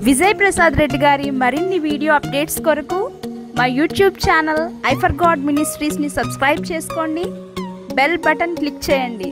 విజయ్ ప్రసాద్ రెడ్డి గారి మరిన్ని video updates కొరకు మా YouTube channel I for God మినిస్ట్రీస్ని సబ్స్క్రైబ్ చేసుకోండి, బెల్ బటన్ క్లిక్ చేయండి.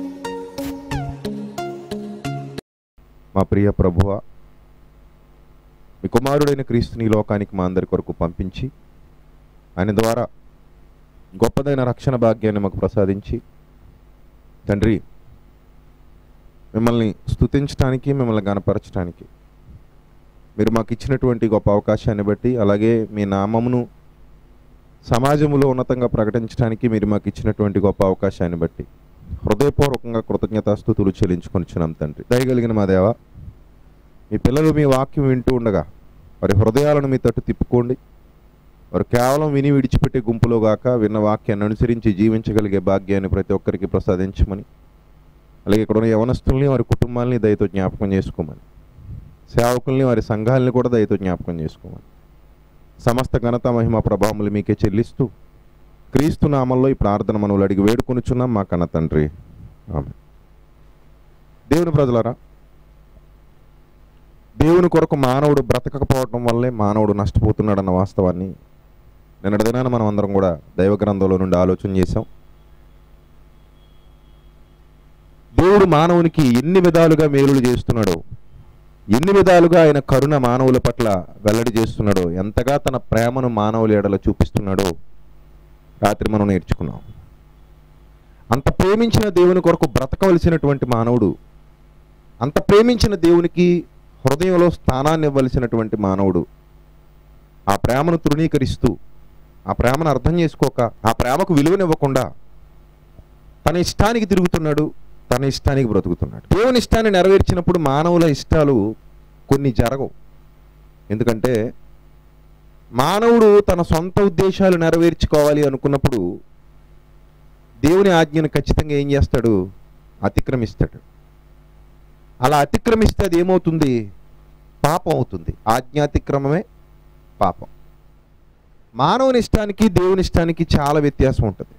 మా ప్రియ ప్రభువా, మీ కుమారుడైన క్రీస్తుని లోకానికి మా అందరి కొరకు పంపించి ఆయన ద్వారా గొప్పదైన రక్షణ భాగ్యాన్ని మాకు ప్రసాదించి తండ్రి మిమ్మల్ని స్తుతించడానికి, మిమ్మల్ని గణపరచడానికి మీరు మాకు ఇచ్చినటువంటి గొప్ప అవకాశాన్ని బట్టి, అలాగే మీ నామమును సమాజంలో ఉన్నతంగా ప్రకటించడానికి మీరు మాకు ఇచ్చినటువంటి గొప్ప అవకాశాన్ని బట్టి హృదయపూర్వకంగా కృతజ్ఞతాస్తుతులు చెల్లించుకొనిచున్నాం తండ్రి. దయగలిగిన మా దేవ, మీ పిల్లలు మీ వాక్యం వింటూ ఉండగా వారి హృదయాలను మీ తట్టు తిప్పుకోండి. వారు కేవలం విని విడిచిపెట్టే గుంపులో గాక విన్న వాక్యాన్ని అనుసరించి జీవించగలిగే భాగ్యాన్ని ప్రతి ఒక్కరికి ప్రసాదించమని, అలాగే ఇక్కడ ఉన్న యవనస్తుల్ని వారి కుటుంబాలని దయతో జ్ఞాపకం చేసుకోమని, సేవకుల్ని వారి సంఘాలని కూడా దయతో జ్ఞాపకం చేసుకోమని, సమస్త ఘనత మహిమ ప్రభావములు మీకే చెల్లిస్తూ క్రీస్తు నామంలో ఈ ప్రార్థన మనవులు అడిగి వేడుకొనుచున్నాం మా కన్న తండ్రి, ఆమేన్. దేవుని ప్రజలారా, దేవుని కొరకు మానవుడు బ్రతకకపోవడం వల్లే మానవుడు నష్టపోతున్నాడన్న వాస్తవాన్ని నిన్నటి దినాన మనం అందరం కూడా దైవ గ్రంథంలో నుండి ఆలోచన చేశాం. దేవుడు మానవునికి ఎన్ని విధాలుగా మేలులు చేస్తున్నాడో, ఎన్ని విధాలుగా ఆయన కరుణ మానవుల పట్ల వెల్లడి చేస్తున్నాడో, ఎంతగా తన ప్రేమను మానవుల ఎడల చూపిస్తున్నాడో రాత్రి మనం నేర్చుకున్నాం. అంత ప్రేమించిన దేవుని కొరకు బ్రతకవలసినటువంటి మానవుడు, అంత ప్రేమించిన దేవునికి హృదయంలో స్థానాన్ని ఇవ్వవలసినటువంటి మానవుడు ఆ ప్రేమను తృణీకరిస్తూ, ఆ ప్రేమను అర్థం చేసుకోక, ఆ ప్రేమకు విలువనివ్వకుండా తన ఇష్టానికి తిరుగుతున్నాడు, తన ఇష్టానికి బ్రతుకుతున్నాడు. దేవుని ఇష్టాన్ని నెరవేర్చినప్పుడు మానవుల ఇష్టాలు కొన్ని జరగవు. ఎందుకంటే మానవుడు తన సొంత ఉద్దేశాలు నెరవేర్చుకోవాలి అనుకున్నప్పుడు దేవుని ఆజ్ఞను ఖచ్చితంగా ఏం చేస్తాడు? అతిక్రమిస్తాడు. అలా అతిక్రమిస్తే అది ఏమవుతుంది? పాపం అవుతుంది. ఆజ్ఞాతిక్రమమే పాపం. మానవుని ఇష్టానికి దేవుని ఇష్టానికి చాలా వ్యత్యాసం ఉంటుంది.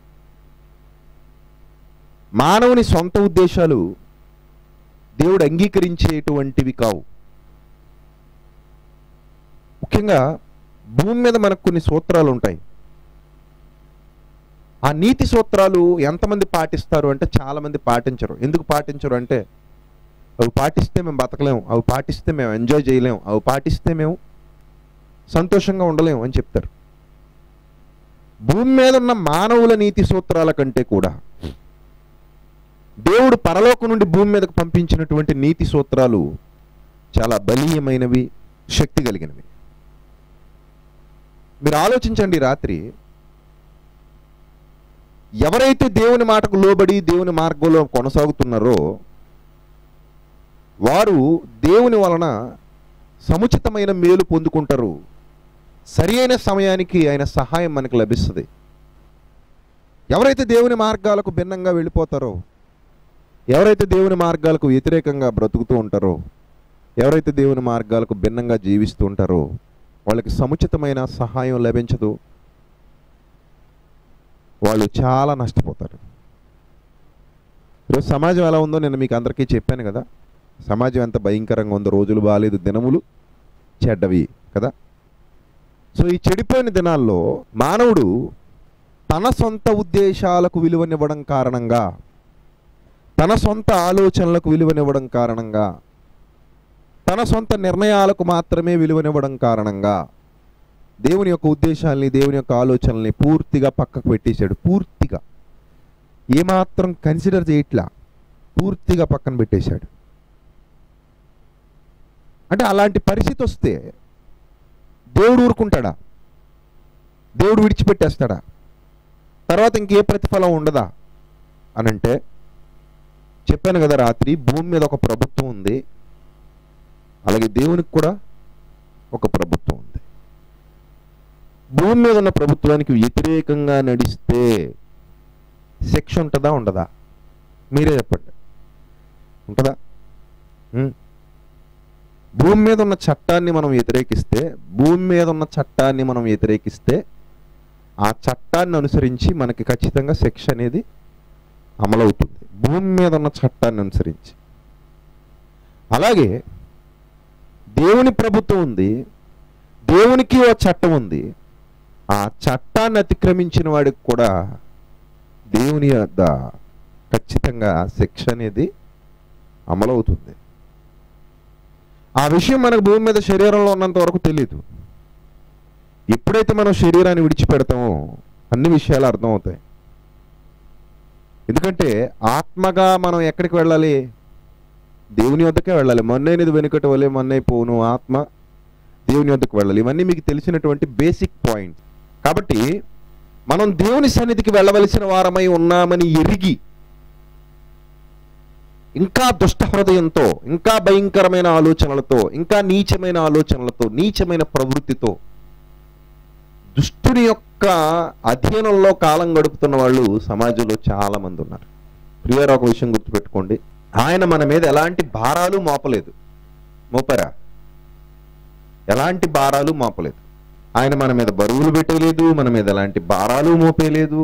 మానవుని సొంత ఉద్దేశాలు దేవుడు అంగీకరించేటువంటివి కావు. ముఖ్యంగా భూమి మీద మనకు కొన్ని సూత్రాలు ఉంటాయి. ఆ నీతి సూత్రాలు ఎంతమంది పాటిస్తారు అంటే చాలామంది పాటించరు. ఎందుకు పాటించరు అంటే అవి పాటిస్తే మేము బతకలేము, అవి పాటిస్తే మేము ఎంజాయ్ చేయలేము, అవి పాటిస్తే మేము సంతోషంగా ఉండలేము అని చెప్తారు. భూమి మీద ఉన్న మానవుల నీతి సూత్రాల కంటే కూడా దేవుడు పరలోకం నుండి భూమి మీదకు పంపించినటువంటి నీతి సూత్రాలు చాలా బలీయమైనవి, శక్తి కలిగినవి. మీరు ఆలోచించండి, రాత్రి ఎవరైతే దేవుని మాటకు లోబడి దేవుని మార్గంలో కొనసాగుతున్నారో వారు దేవుని వలన సముచితమైన మేలు పొందుకుంటారు. సరి అయిన సమయానికి ఆయన సహాయం మనకు లభిస్తుంది. ఎవరైతే దేవుని మార్గాలకు భిన్నంగా వెళ్ళిపోతారో, ఎవరైతే దేవుని మార్గాలకు వ్యతిరేకంగా బ్రతుకుతూ ఉంటారో, ఎవరైతే దేవుని మార్గాలకు భిన్నంగా జీవిస్తూ ఉంటారో వాళ్ళకి సముచితమైన సహాయం లభించదు. వాళ్ళు చాలా నష్టపోతారు. ఈరోజు సమాజం ఎలా ఉందో నేను మీకు అందరికీ చెప్పాను కదా. సమాజం ఎంత భయంకరంగా ఉందో, రోజులు బాగాలేదు, దినములు చెడ్డవి కదా. సో ఈ చెడిపోయిన దినాల్లో మానవుడు తన సొంత ఉద్దేశాలకు విలువనివ్వడం కారణంగా, తన సొంత ఆలోచనలకు విలువనివ్వడం కారణంగా, తన సొంత నిర్ణయాలకు మాత్రమే విలువనివ్వడం కారణంగా దేవుని యొక్క ఉద్దేశాలని, దేవుని యొక్క ఆలోచనల్ని పూర్తిగా పక్కకు పెట్టేశాడు. పూర్తిగా ఏమాత్రం కన్సిడర్ చేయట్లా, పూర్తిగా పక్కన పెట్టేశాడు. అంటే అలాంటి పరిస్థితి వస్తే దేవుడు ఊరుకుంటాడా? దేవుడు విడిచిపెట్టేస్తాడా? తర్వాత ఇంకే ప్రతిఫలం ఉండదా అని అంటే, చెప్పాను కదా రాత్రి, భూమి మీద ఒక ప్రభుత్వం ఉంది, అలాగే దేవునికి కూడా ఒక ప్రభుత్వం ఉంది. భూమి మీద ఉన్న ప్రభుత్వానికి వ్యతిరేకంగా నడిస్తే శిక్ష ఉంటుందా ఉండదా? మీరే చెప్పండి. ఉంటుందా? భూమి మీద ఉన్న చట్టాన్ని మనం వ్యతిరేకిస్తే, భూమి మీద ఉన్న చట్టాన్ని మనం వ్యతిరేకిస్తే ఆ చట్టాన్ని అనుసరించి మనకి ఖచ్చితంగా శిక్ష అనేది అమలవుతుంది. భూమి మీద ఉన్న చట్టాన్ని అనుసరించి. అలాగే దేవుని ప్రభుత్వం ఉంది, దేవునికి ఓ చట్టం ఉంది. ఆ చట్టాన్ని అతిక్రమించిన వాడికి కూడా దేవుని యొద్ద ఖచ్చితంగా శిక్ష అనేది అమలవుతుంది. ఆ విషయం మనకు భూమి మీద శరీరంలో ఉన్నంత వరకు తెలియదు. ఎప్పుడైతే మనం శరీరాన్ని విడిచిపెడతామో అన్ని విషయాలు అర్థమవుతాయి. ఎందుకంటే ఆత్మగా మనం ఎక్కడికి వెళ్ళాలి? దేవుని వద్దకే వెళ్ళాలి. మొన్నైనది వెనుకటి వలె మొన్నైపోను, ఆత్మ దేవుని వద్దకు వెళ్ళాలి. ఇవన్నీ మీకు తెలిసినటువంటి బేసిక్ పాయింట్. కాబట్టి మనం దేవుని సన్నిధికి వెళ్ళవలసిన వారమై ఉన్నామని ఎరిగి ఇంకా దుష్ట హృదయంతో, ఇంకా భయంకరమైన ఆలోచనలతో, ఇంకా నీచమైన ఆలోచనలతో, నీచమైన ప్రవృత్తితో దుష్టుని యొక్క అధీనంలో కాలం గడుపుతున్న వాళ్ళు సమాజంలో చాలా మంది ఉన్నారు. ప్రియులారా, ఒక విషయం గుర్తుపెట్టుకోండి, ఆయన మన మీద ఎలాంటి భారాలు మోపలేదు. మోపారా? ఎలాంటి భారాలు మోపలేదు. ఆయన మన మీద బరువులు పెట్టలేదు, మన మీద ఎలాంటి భారాలు మోపేలేదు.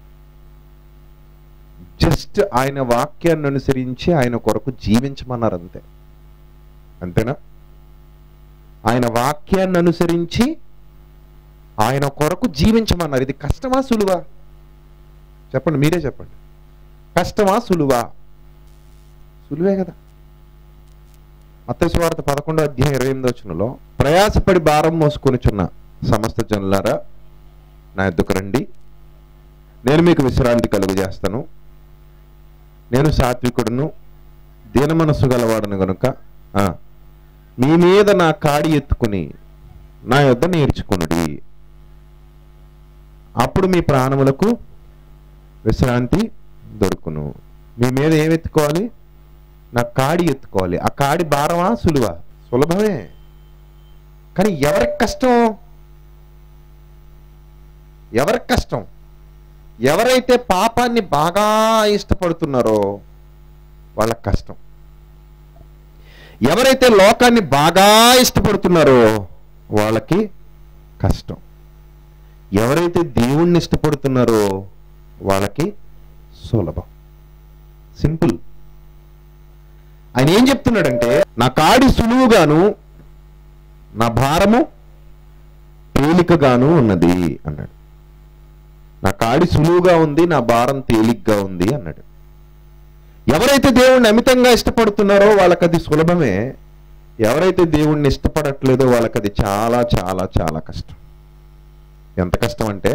జస్ట్ ఆయన వాక్యాన్ని అనుసరించి ఆయన కొరకు జీవించమన్నారు, అంతే. అంతేనా? ఆయన వాక్యాన్ని అనుసరించి ఆయన కొరకు జీవించమన్నారు. ఇది కష్టమా సులువా? చెప్పండి, మీరే చెప్పండి. కష్టమా సులువా? సులువే కదా. మత్తయి సువార్త 11:28 ప్రయాసపడి భారం మోసుకొనిచున్న సమస్త జనులారా నా యొద్దకు రండి, నేను మీకు విశ్రాంతి కలుగజేస్తాను. నేను సాత్వికుడును, దీన మనస్సు గలవాడును గనుక మీ మీద నా కాడి ఎత్తుకుని నా యొద్ద నేర్చుకునుడి, అప్పుడు మీ ప్రాణములకు విశ్రాంతి దొరుకును. మీ మీద ఏం ఎత్తుకోవాలి? నా కాడి ఎత్తుకోవాలి. ఆ కాడి భారమా సులువా? సులభమే. కానీ ఎవరికి కష్టం? ఎవరికి కష్టం? ఎవరైతే పాపాన్ని బాగా ఇష్టపడుతున్నారో వాళ్ళకి కష్టం. ఎవరైతే లోకాన్ని బాగా ఇష్టపడుతున్నారో వాళ్ళకి కష్టం. ఎవరైతే దేవుణ్ణి ఇష్టపడుతున్నారో వాళ్ళకి సులభం. సింపుల్. ఆయన ఏం చెప్తున్నాడంటే, నా కాడి సులువుగాను నా భారము తేలికగాను ఉన్నది అన్నాడు. నా కాడి సులువుగా ఉంది, నా భారం తేలిగ్గా ఉంది అన్నాడు. ఎవరైతే దేవుణ్ణి అమితంగా ఇష్టపడుతున్నారో వాళ్ళకి అది సులభమే. ఎవరైతే దేవుణ్ణి ఇష్టపడట్లేదో వాళ్ళకి అది చాలా చాలా చాలా కష్టం. ఎంత కష్టం అంటే,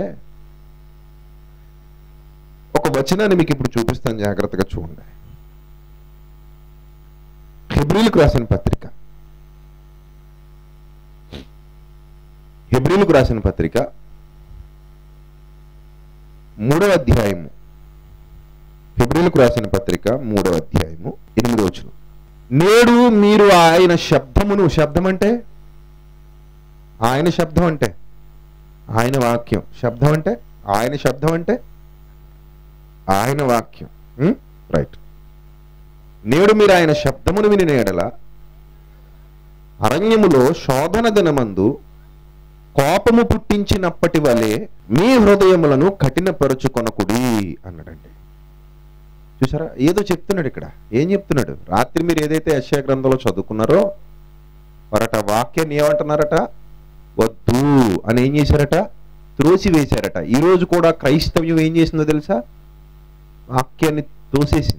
ఒక వచనాన్ని మీకు ఇప్పుడు చూపిస్తాను, జాగ్రత్తగా చూడండి. హెబ్రీలకు రాసిన పత్రిక, హెబ్రీలకు రాసిన పత్రిక 3వ అధ్యాయము, హెబ్రీలకు రాసిన పత్రిక 3వ అధ్యాయము 8వ వచనం. నేడు మీరు ఆయన శబ్దమును, శబ్దం అంటే ఆయన శబ్దం అంటే ఆయన వాక్యం, శబ్దం అంటే ఆయన శబ్దం అంటే ఆయన వాక్యం. రైట్. నేడు మీరు ఆయన శబ్దమును విని ఎడల అరణ్యములో శోధన దినమందు కోపము పుట్టించినప్పటి వలె మీ హృదయములను కఠినపరుచుకొనకుడి అన్నాడండి. చూసారా, ఏదో చెప్తున్నాడు ఇక్కడ. ఏం చెప్తున్నాడు? రాత్రి మీరు ఏదైతే యెషయా గ్రంథంలో చదువుకున్నారో వారట వాక్యాన్ని ఏమంటున్నారట? వద్దు అని ఏం చేశారట? త్రోసివేశారట. ఈరోజు కూడా క్రైస్తవ్యం ఏం చేసిందో తెలుసా? వాక్యాన్ని తోసేసింది.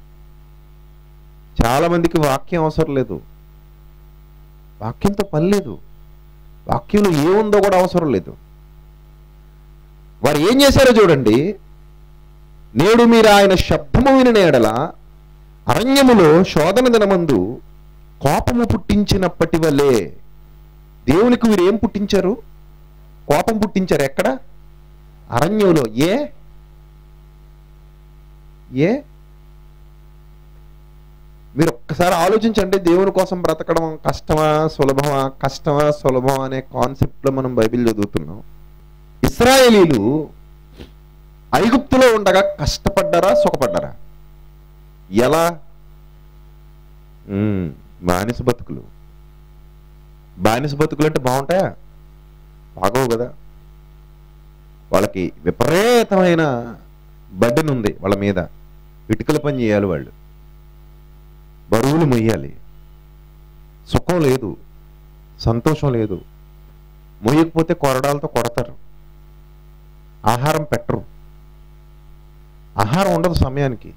చాలా మందికి వాక్యం అవసరం లేదు, వాక్యంతో పని లేదు, వాక్యంలో ఏముందో కూడా అవసరం లేదు. వారు ఏం చేశారో చూడండి. నేడు మీరు ఆయన శబ్దము వినిన ఎడల అరణ్యములో శోధన దినమందు కోపము పుట్టించినప్పటి వలె. దేవునికి వీరు ఏం పుట్టించారు? కోపం పుట్టించారు. ఎక్కడ? అరణ్యంలో. ఏ మీరు ఒక్కసారి ఆలోచించండి. దేవుని కోసం బ్రతకడం కష్టమా సులభమా? కష్టమా సులభమా అనే కాన్సెప్ట్లో మనం బైబిల్ చదువుతున్నాం. ఇశ్రాయేలీలు ఐగుప్తులో ఉండగా కష్టపడ్డారా సుఖపడ్డారా? ఎలా? బానిస బతుకులు. బానిస బతుకులు అంటే బాగుంటాయా? బాగోవు కదా. వాళ్ళకి విపరీతమైన బర్డెన్ ఉంది వాళ్ళ మీద. ఇటుకల పని చేయాలి వాళ్ళు, బరువులు మొయ్యాలి, సుఖం లేదు, సంతోషం లేదు. మోయకపోతే కొరడాలతో కొడతారు, ఆహారం పెట్టరు, ఆహారం ఉండదు సమయానికి.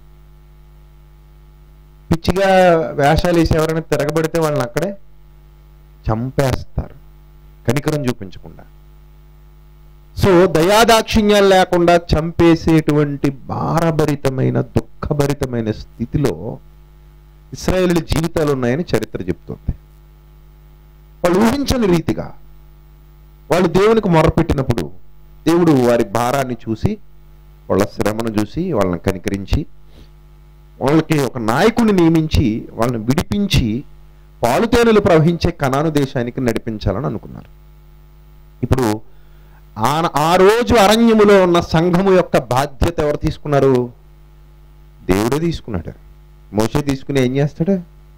పిచ్చిగా వేషాలు వేసి ఎవరైనా తిరగబడితే వాళ్ళని అక్కడే చంపేస్తారు, కనికరం చూపించకుండా. సో దయాదాక్షిణ్యాలు లేకుండా చంపేసేటువంటి భారభరితమైన దుఃఖభరితమైన స్థితిలో ఇశ్రాయేలీయుల జీవితాలు ఉన్నాయని చరిత్ర చెప్తుంది. వాళ్ళు ఊహించని రీతిగా వాళ్ళు దేవునికి మొరపెట్టినప్పుడు దేవుడు వారి భారాన్ని చూసి, వాళ్ళ శ్రమను చూసి, వాళ్ళని కనికరించి, వాళ్ళకి ఒక నాయకుడిని నియమించి వాళ్ళని విడిపించి పాలుతేనెలు ప్రవహించే కనాను దేశానికి నడిపించాలని అనుకున్నారు. ఇప్పుడు ఆ రోజు అరణ్యములో ఉన్న సంఘము యొక్క బాధ్యత ఎవరు తీసుకున్నారు? దేవుడే తీసుకున్నాడు. మోషే తీసుకుని ఏం చేస్తాడు?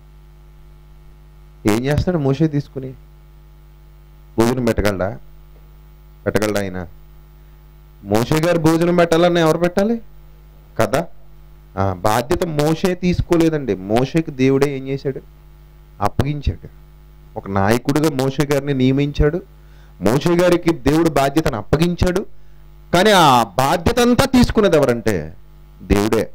మోషే తీసుకుని భోజనం పెట్టగలడా? ఆయన మోషే గారు భోజనం పెట్టాలని ఎవరు పెట్టాలి కదా? బాధ్యత మోషే తీసుకోలేదండి. మోషేకి దేవుడే ఏం చేశాడు? అప్పగించాడు. ఒక నాయకుడిగా మోషే గారిని నియమించాడు. మోషే గారికి దేవుడు బాధ్యతను అప్పగించాడు. కానీ ఆ బాధ్యత అంతా తీసుకున్నది ఎవరంటే దేవుడే.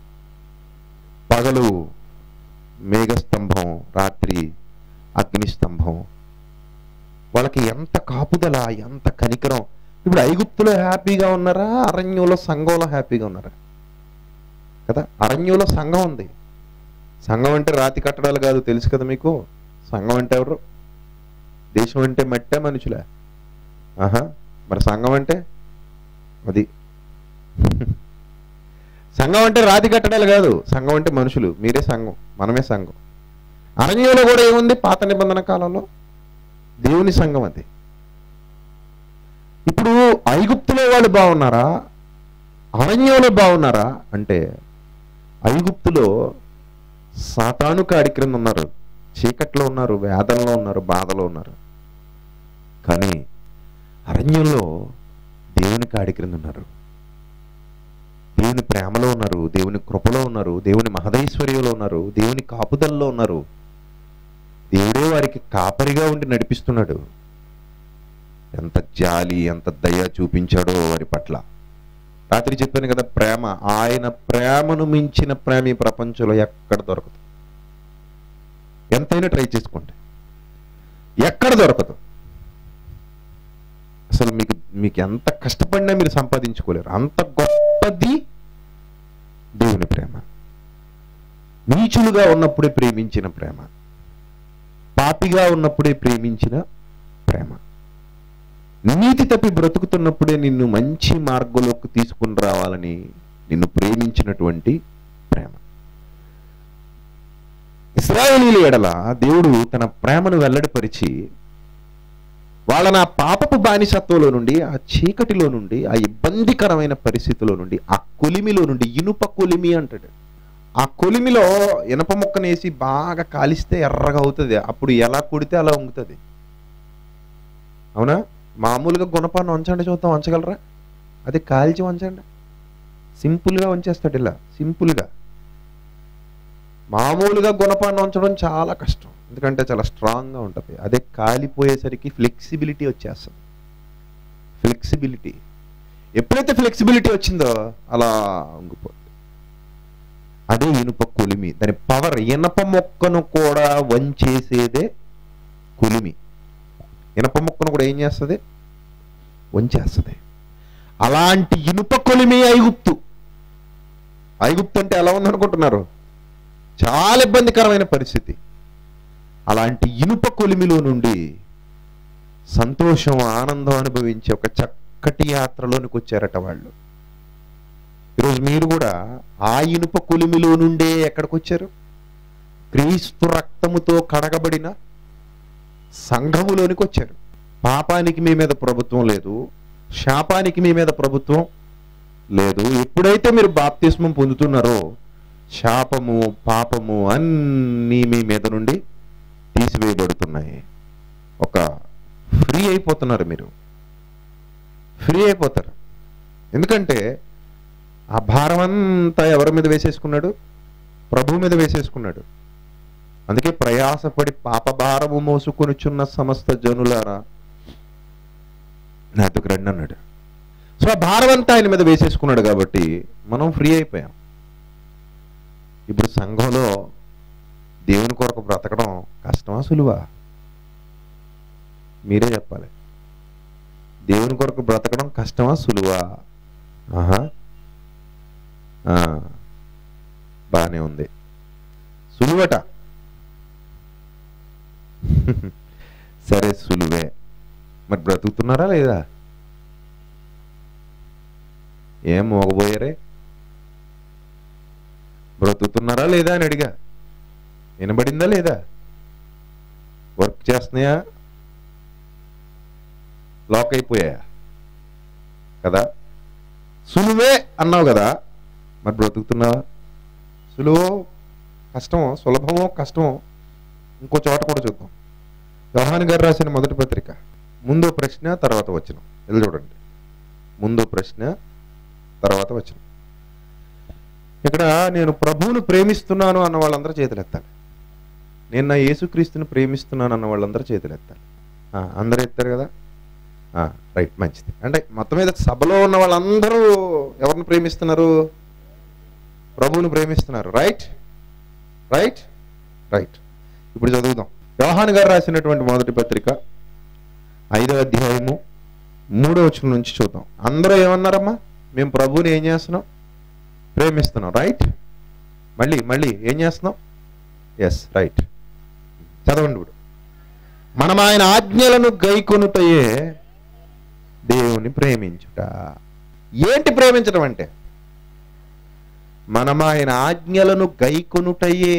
పగలు మేఘస్తంభం, రాత్రి అగ్నిస్తంభం. వాళ్ళకి ఎంత కాపుదల, ఎంత కనికరం. ఇప్పుడు ఐగుప్తులో హ్యాపీగా ఉన్నారా? అరణ్యంలో సంఘంలో హ్యాపీగా ఉన్నారా? కదా, అరణ్యంలో సంఘం ఉంది. సంఘం అంటే రాతి కట్టడాలు కాదు, తెలుసు కదా మీకు. సంఘం అంటే ఎవరు? దేశం అంటే మట్టే, మనుషులే? మరి సంఘం అంటే అది. సంఘం అంటే రాతి కట్టడాలు కాదు, సంఘం అంటే మనుషులు. మీరే సంఘం, మనమే సంఘం. అరణ్యంలో కూడా ఏముంది? పాత నిబంధన కాలంలో దేవుని సంఘం అది. ఇప్పుడు ఐగుప్తులో వాళ్ళు బాగున్నారా? అరణ్యంలో బాగున్నారా అంటే ఐగుప్తులో సాతాను కాడి క్రింద ఉన్నారు, చీకట్లో ఉన్నారు, వేదనలో ఉన్నారు, బాధలో ఉన్నారు. కానీ అరణ్యంలో దేవుని కాడి క్రింద ఉన్నారు, దేవుని ప్రేమలో ఉన్నారు, దేవుని కృపలో ఉన్నారు, దేవుని మహదైశ్వర్యంలో ఉన్నారు, దేవుని కాపుదల్లో ఉన్నారు. దేవుడే వారికి కాపరిగా ఉండి నడిపిస్తున్నాడు. ఎంత జాలి, ఎంత దయ చూపించాడో వారి పట్ల. రాత్రి చెప్పాను కదా, ప్రేమ. ఆయన ప్రేమను మించిన ప్రేమ ఈ ప్రపంచంలో ఎక్కడ దొరకదు. ఎంతైనా ట్రై చేసుకోండి, ఎక్కడ దొరకదు. అసలు మీకు ఎంత కష్టపడినా మీరు సంపాదించుకోలేరు. అంత గొప్పది దేవుని ప్రేమ. నీచులుగా ఉన్నప్పుడే ప్రేమించిన ప్రేమ, పాపిగా ఉన్నప్పుడే ప్రేమించిన ప్రేమ, నీతి తప్పి బ్రతుకుతున్నప్పుడే నిన్ను మంచి మార్గంలోకి తీసుకుని రావాలని నిన్ను ప్రేమించినటువంటి ప్రేమ. ఇశ్రాయేలీయుల ఎడల దేవుడు తన ప్రేమను వెల్లడిపరిచి వాళ్ళని ఆ పాపపు బానిసత్వంలో నుండి, ఆ చీకటిలో నుండి, ఆ ఇబ్బందికరమైన పరిస్థితిలో నుండి, ఆ కొలిమిలో నుండి, ఇనుప కొలిమి అంటాడు. ఆ కొలిమిలో ఇనప ముక్కనేసి బాగా కాలిస్తే ఎర్రగా అవుతుంది. అప్పుడు ఎలా కొడితే అలా వంగుతుంది. అవునా? మామూలుగా గుణపాన్ని వంచండి చూద్దాం, వంచగలరా? అది కాల్చి వంచండి, సింపుల్గా వంచేస్తాడు. ఇలా సింపుల్గా. మామూలుగా గుణపాన్ని వంచడం చాలా కష్టం, ఎందుకంటే చాలా స్ట్రాంగ్గా ఉంటుంది. అదే కాలిపోయేసరికి ఫ్లెక్సిబిలిటీ వచ్చేస్తుంది. ఫ్లెక్సిబిలిటీ ఎప్పుడైతే ఫ్లెక్సిబిలిటీ వచ్చిందో అలా వంగిపోతుంది. అదే ఇనుప కొలిమి. దాని పవర్. ఇనప మొక్కను కూడా వంచేసేదే కొలిమి. ఇనప మొక్కను కూడా ఏం చేస్తుంది? వంచేస్తుంది. అలాంటి ఇనుప కొలిమి ఐగుప్తు. ఐగుప్తు అంటే ఎలా ఉందనుకుంటున్నారు? చాలా ఇబ్బందికరమైన పరిస్థితి. అలాంటి ఇనుప కొలిమిలో నుండి సంతోషం, ఆనందం అనుభవించే ఒక చక్కటి యాత్రలోనికి వచ్చారట వాళ్ళు. ఈరోజు మీరు కూడా ఆ ఇనుప కొలిమిలో నుండే ఎక్కడికి వచ్చారు? క్రీస్తు రక్తముతో కడగబడిన సంఘములోనికి వచ్చారు. పాపానికి మీ మీద ప్రభుత్వం లేదు, శాపానికి మీ మీద ప్రభుత్వం లేదు. ఎప్పుడైతే మీరు బాప్తిస్మం పొందుతున్నారో శాపము, పాపము అన్నీ మీ మీద నుండి తీసివేయబడుతున్నాయి. ఒక ఫ్రీ అయిపోతున్నారు. మీరు ఫ్రీ అయిపోతారు. ఎందుకంటే ఆ భారం అంతా ఎవరి మీద వేసేసుకున్నాడు? ప్రభు మీద వేసేసుకున్నాడు. అందుకే ప్రయాసపడి పాపభారము మోసుకొనుచున్న సమస్త జనులారా నాతో రండి అన్నాడు. సో ఆ భారం అంతా ఆయన మీద వేసేసుకున్నాడు కాబట్టి మనం ఫ్రీ అయిపోయాం. ఇప్పుడు సంఘంలో దేవుని కొరకు బ్రతకడం కష్టమా సులువా? మీరే చెప్పాలి. దేవుని కొరకు బ్రతకడం కష్టమా సులువా? బానే ఉంది, సులువట. సరే సులువే, మరి బ్రతుకుతున్నారా లేదా? ఏం మోగబోయారే? బ్రతుకుతున్నారా లేదా అని అడిగా. వినబడిందా లేదా? వర్క్ చేస్తున్నాయా? లాక్ అయిపోయాయా? కదా. సులువే అన్నావు కదా, మరి బ్రతుకుతున్నావా? సులువో కష్టమో, సులభమో కష్టమో ఇంకో చోట కూడా చూద్దాం. యోహాను గారు రాసిన మొదటి పత్రిక, ముందో ప్రశ్న తర్వాత వచనం. ఇది చూడండి, ముందో ప్రశ్న తర్వాత వచనం. ఇక్కడ నేను ప్రభువును ప్రేమిస్తున్నాను అన్న వాళ్ళందరూ చేతులెత్తాలి. నేను నా యేసుక్రీస్తుని ప్రేమిస్తున్నాను అన్న వాళ్ళందరూ చేతులెత్తాలి. అందరూ ఎత్తారు కదా, రైట్, మంచిది. అంటే మొత్తం మీద సభలో ఉన్న వాళ్ళందరూ ఎవరిని ప్రేమిస్తున్నారు? ప్రభువును ప్రేమిస్తున్నారు. Right right right. ఇప్పుడు చదువుదాం. యోహాను గారు రాసినటువంటి మొదటి పత్రిక 5వ అధ్యాయము 3వ వచనం నుంచి చూద్దాం. అందరూ ఏమన్నారమ్మా? మేము ప్రభువుని ఏం చేస్తున్నాం? ప్రేమిస్తున్నాం. రైట్. మళ్ళీ మళ్ళీ ఏం చేస్తున్నాం? Yes, right. చదవండి. ఇప్పుడు మనం ఆయన ఆజ్ఞలను గైకొనుటయే దేవుని ప్రేమించుట. ఏంటి ప్రేమించడం అంటే? మనం ఆయన ఆజ్ఞలను గైకొనుటయే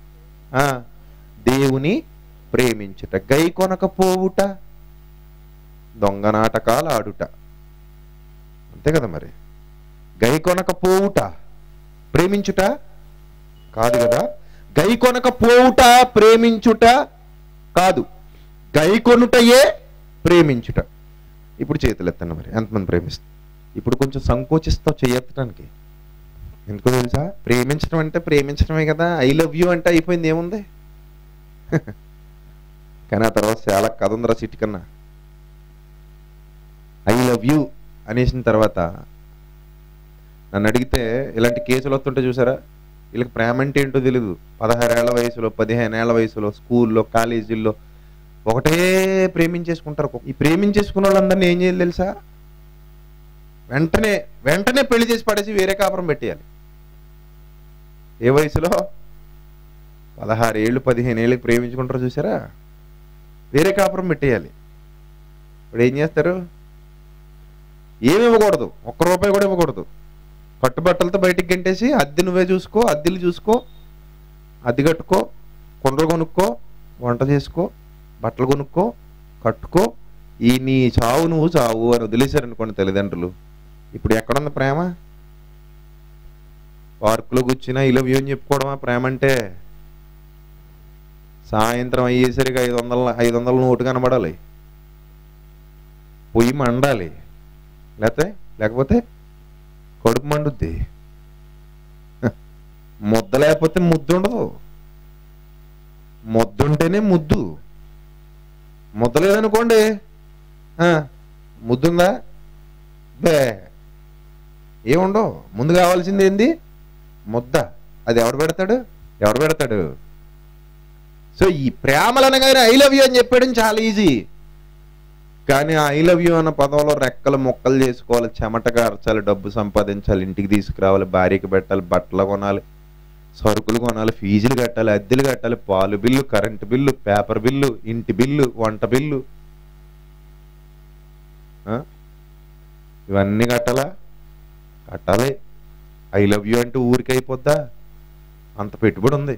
దేవుని ప్రేమించుట. గైకొనకపోవుట దొంగ నాటకాలు ఆడుట, అంతే కదా. మరి గైకొనకపోవుట ప్రేమించుట కాదు కదా. గైకొనకపోవుట ప్రేమించుట కాదు, గైకొనుటయే ప్రేమించుట. ఇప్పుడు చేతులు ఎత్తండి. మరి ఎంతమంది ప్రేమిస్తారు? ఇప్పుడు కొంచెం సంకోచిస్తావు చేయెత్తడానికి. ఎందుకో తెలుసా? ప్రేమించడం అంటే ప్రేమించడమే కదా. ఐ లవ్ యూ అంటే అయిపోయింది, ఏముంది? కానీ ఆ తర్వాత చాలా కథ ఉందిరా సిటీ కన్నా. ఐ లవ్ యూ అనేసిన తర్వాత నన్ను అడిగితే ఇలాంటి కేసులు వస్తుంటే చూసారా, వీళ్ళకి ప్రేమ అంటే ఏంటో తెలియదు. 16 ఏళ్ల వయసులో, 15 ఏళ్ల వయసులో, స్కూల్లో, కాలేజీల్లో ఒకటే ప్రేమించేసుకుంటారు. ఈ ప్రేమించేసుకున్న వాళ్ళందరినీ ఏం చేయాలి తెలుసా? వెంటనే వెంటనే పెళ్లి చేసి పడేసి వేరే కాపురం పెట్టేయాలి. ఏ వయసులో? 16 ఏళ్ళు 15 ఏళ్ళకి ప్రేమించుకుంటారు చూసారా, వేరే కాపురం పెట్టేయాలి. ఇప్పుడు ఏం చేస్తారు? ఏమి ఇవ్వకూడదు, ₹1 కూడా ఇవ్వకూడదు. కట్టుబట్టలతో బయటికి గంటేసి అద్దె నువ్వే చూసుకో, అద్దెలు చూసుకో, అద్దె కట్టుకో, కుండలు కొనుక్కో, వంట చేసుకో, బట్టలు కొనుక్కో, కట్టుకో, ఈ నీ చావు నువ్వు చావు అని వదిలేశారనుకోండి తల్లిదండ్రులు. ఇప్పుడు ఎక్కడుంది ప్రేమ? పార్కులో కూర్చున్నా ఐ లవ్ యూ అని చెప్పుకోవడమా ప్రేమ అంటే? సాయంత్రం అయ్యేసరికి 500 నోటు కనబడాలి, పొయ్యి మండాలి, లేకపోతే కడుపు మండుద్ది. ముద్ద లేకపోతే ముద్దు ఉండదు, ముద్దుంటేనే ముద్దు. ముద్ద లేదనుకోండి, ముద్దుందా? బే ఏముండవు. ముందు కావాల్సింది ఏంది? ముద్ద. అది ఎవడు పెడతాడు? సో ఈ ప్రేమలనగానే ఐ లవ్ యూ అని చెప్పడం చాలా ఈజీ. కానీ ఐ లవ్ యూ అన్న పదంలో రెక్కలు మొక్కలు చేసుకోవాలి, చెమట కార్చాలి, డబ్బు సంపాదించాలి, ఇంటికి తీసుకురావాలి, భార్యకి పెట్టాలి, బట్టలు కొనాలి, సరుకులు కొనాలి, ఫీజులు కట్టాలి, అద్దెలు కట్టాలి, పాలు bill, current bill, paper bill, ఇంటి బిల్లు, వంట బిల్లు, ఇవన్నీ కట్టాలి. ఐ లవ్ యూ అంటే ఊరికి అయిపోద్దా? అంత పెట్టుబడి ఉంది.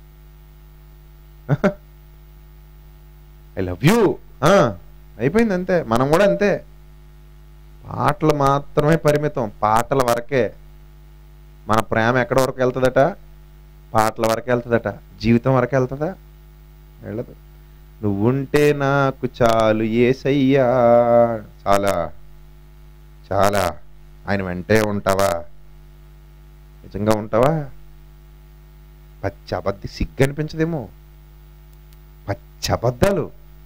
ఐ లవ్ యూ అయిపోయింది, అంతే. మనం కూడా అంతే. పాటలు మాత్రమే పరిమితం, పాటల వరకే. మన ప్రేమ ఎక్కడి వరకు వెళ్తుందట? పాటల వరకు వెళ్తుందట. జీవితం వరకు వెళ్తుందా? వెళ్ళదు. నువ్వుంటే నాకు చాలు యేసయ్యా. చాలా ఆయన వెంటే ఉంటావా? నిజంగా ఉంటావా? పచ్చి అబద్ధి సిగ్గు అనిపించదేమో. పచ్చి అబద్ధాలు.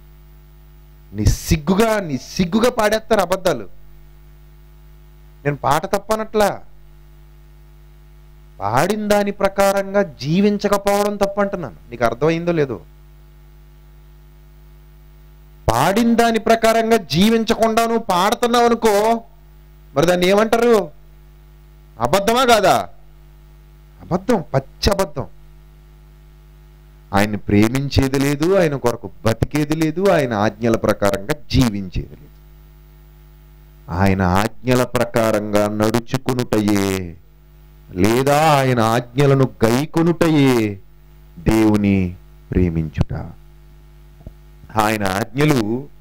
నిస్సిగ్గుగా పాడేస్తారు అబద్ధాలు. నేను పాట తప్పనట్లా, పాడిన దాని ప్రకారంగా జీవించకపోవడం తప్పంటున్నాను. నీకు అర్థమైందో లేదో? పాడిన దాని ప్రకారంగా జీవించకుండా నువ్వు పాడుతున్నావు అనుకో, మరి దాన్ని ఏమంటారు? అబద్ధమా కాదా? అబద్ధం, పచ్చి అబద్ధం. ఆయన్ని ప్రేమించేది లేదు, ఆయన కొరకు బతికేది లేదు, ఆయన ఆజ్ఞల ప్రకారంగా జీవించేది లేదు. ఆయన ఆజ్ఞల ప్రకారంగా నడుచుకునుటయే, లేదా ఆయన ఆజ్ఞలను గైకొనుటయే దేవుని ప్రేమించుట. ఆయన ఆజ్ఞలు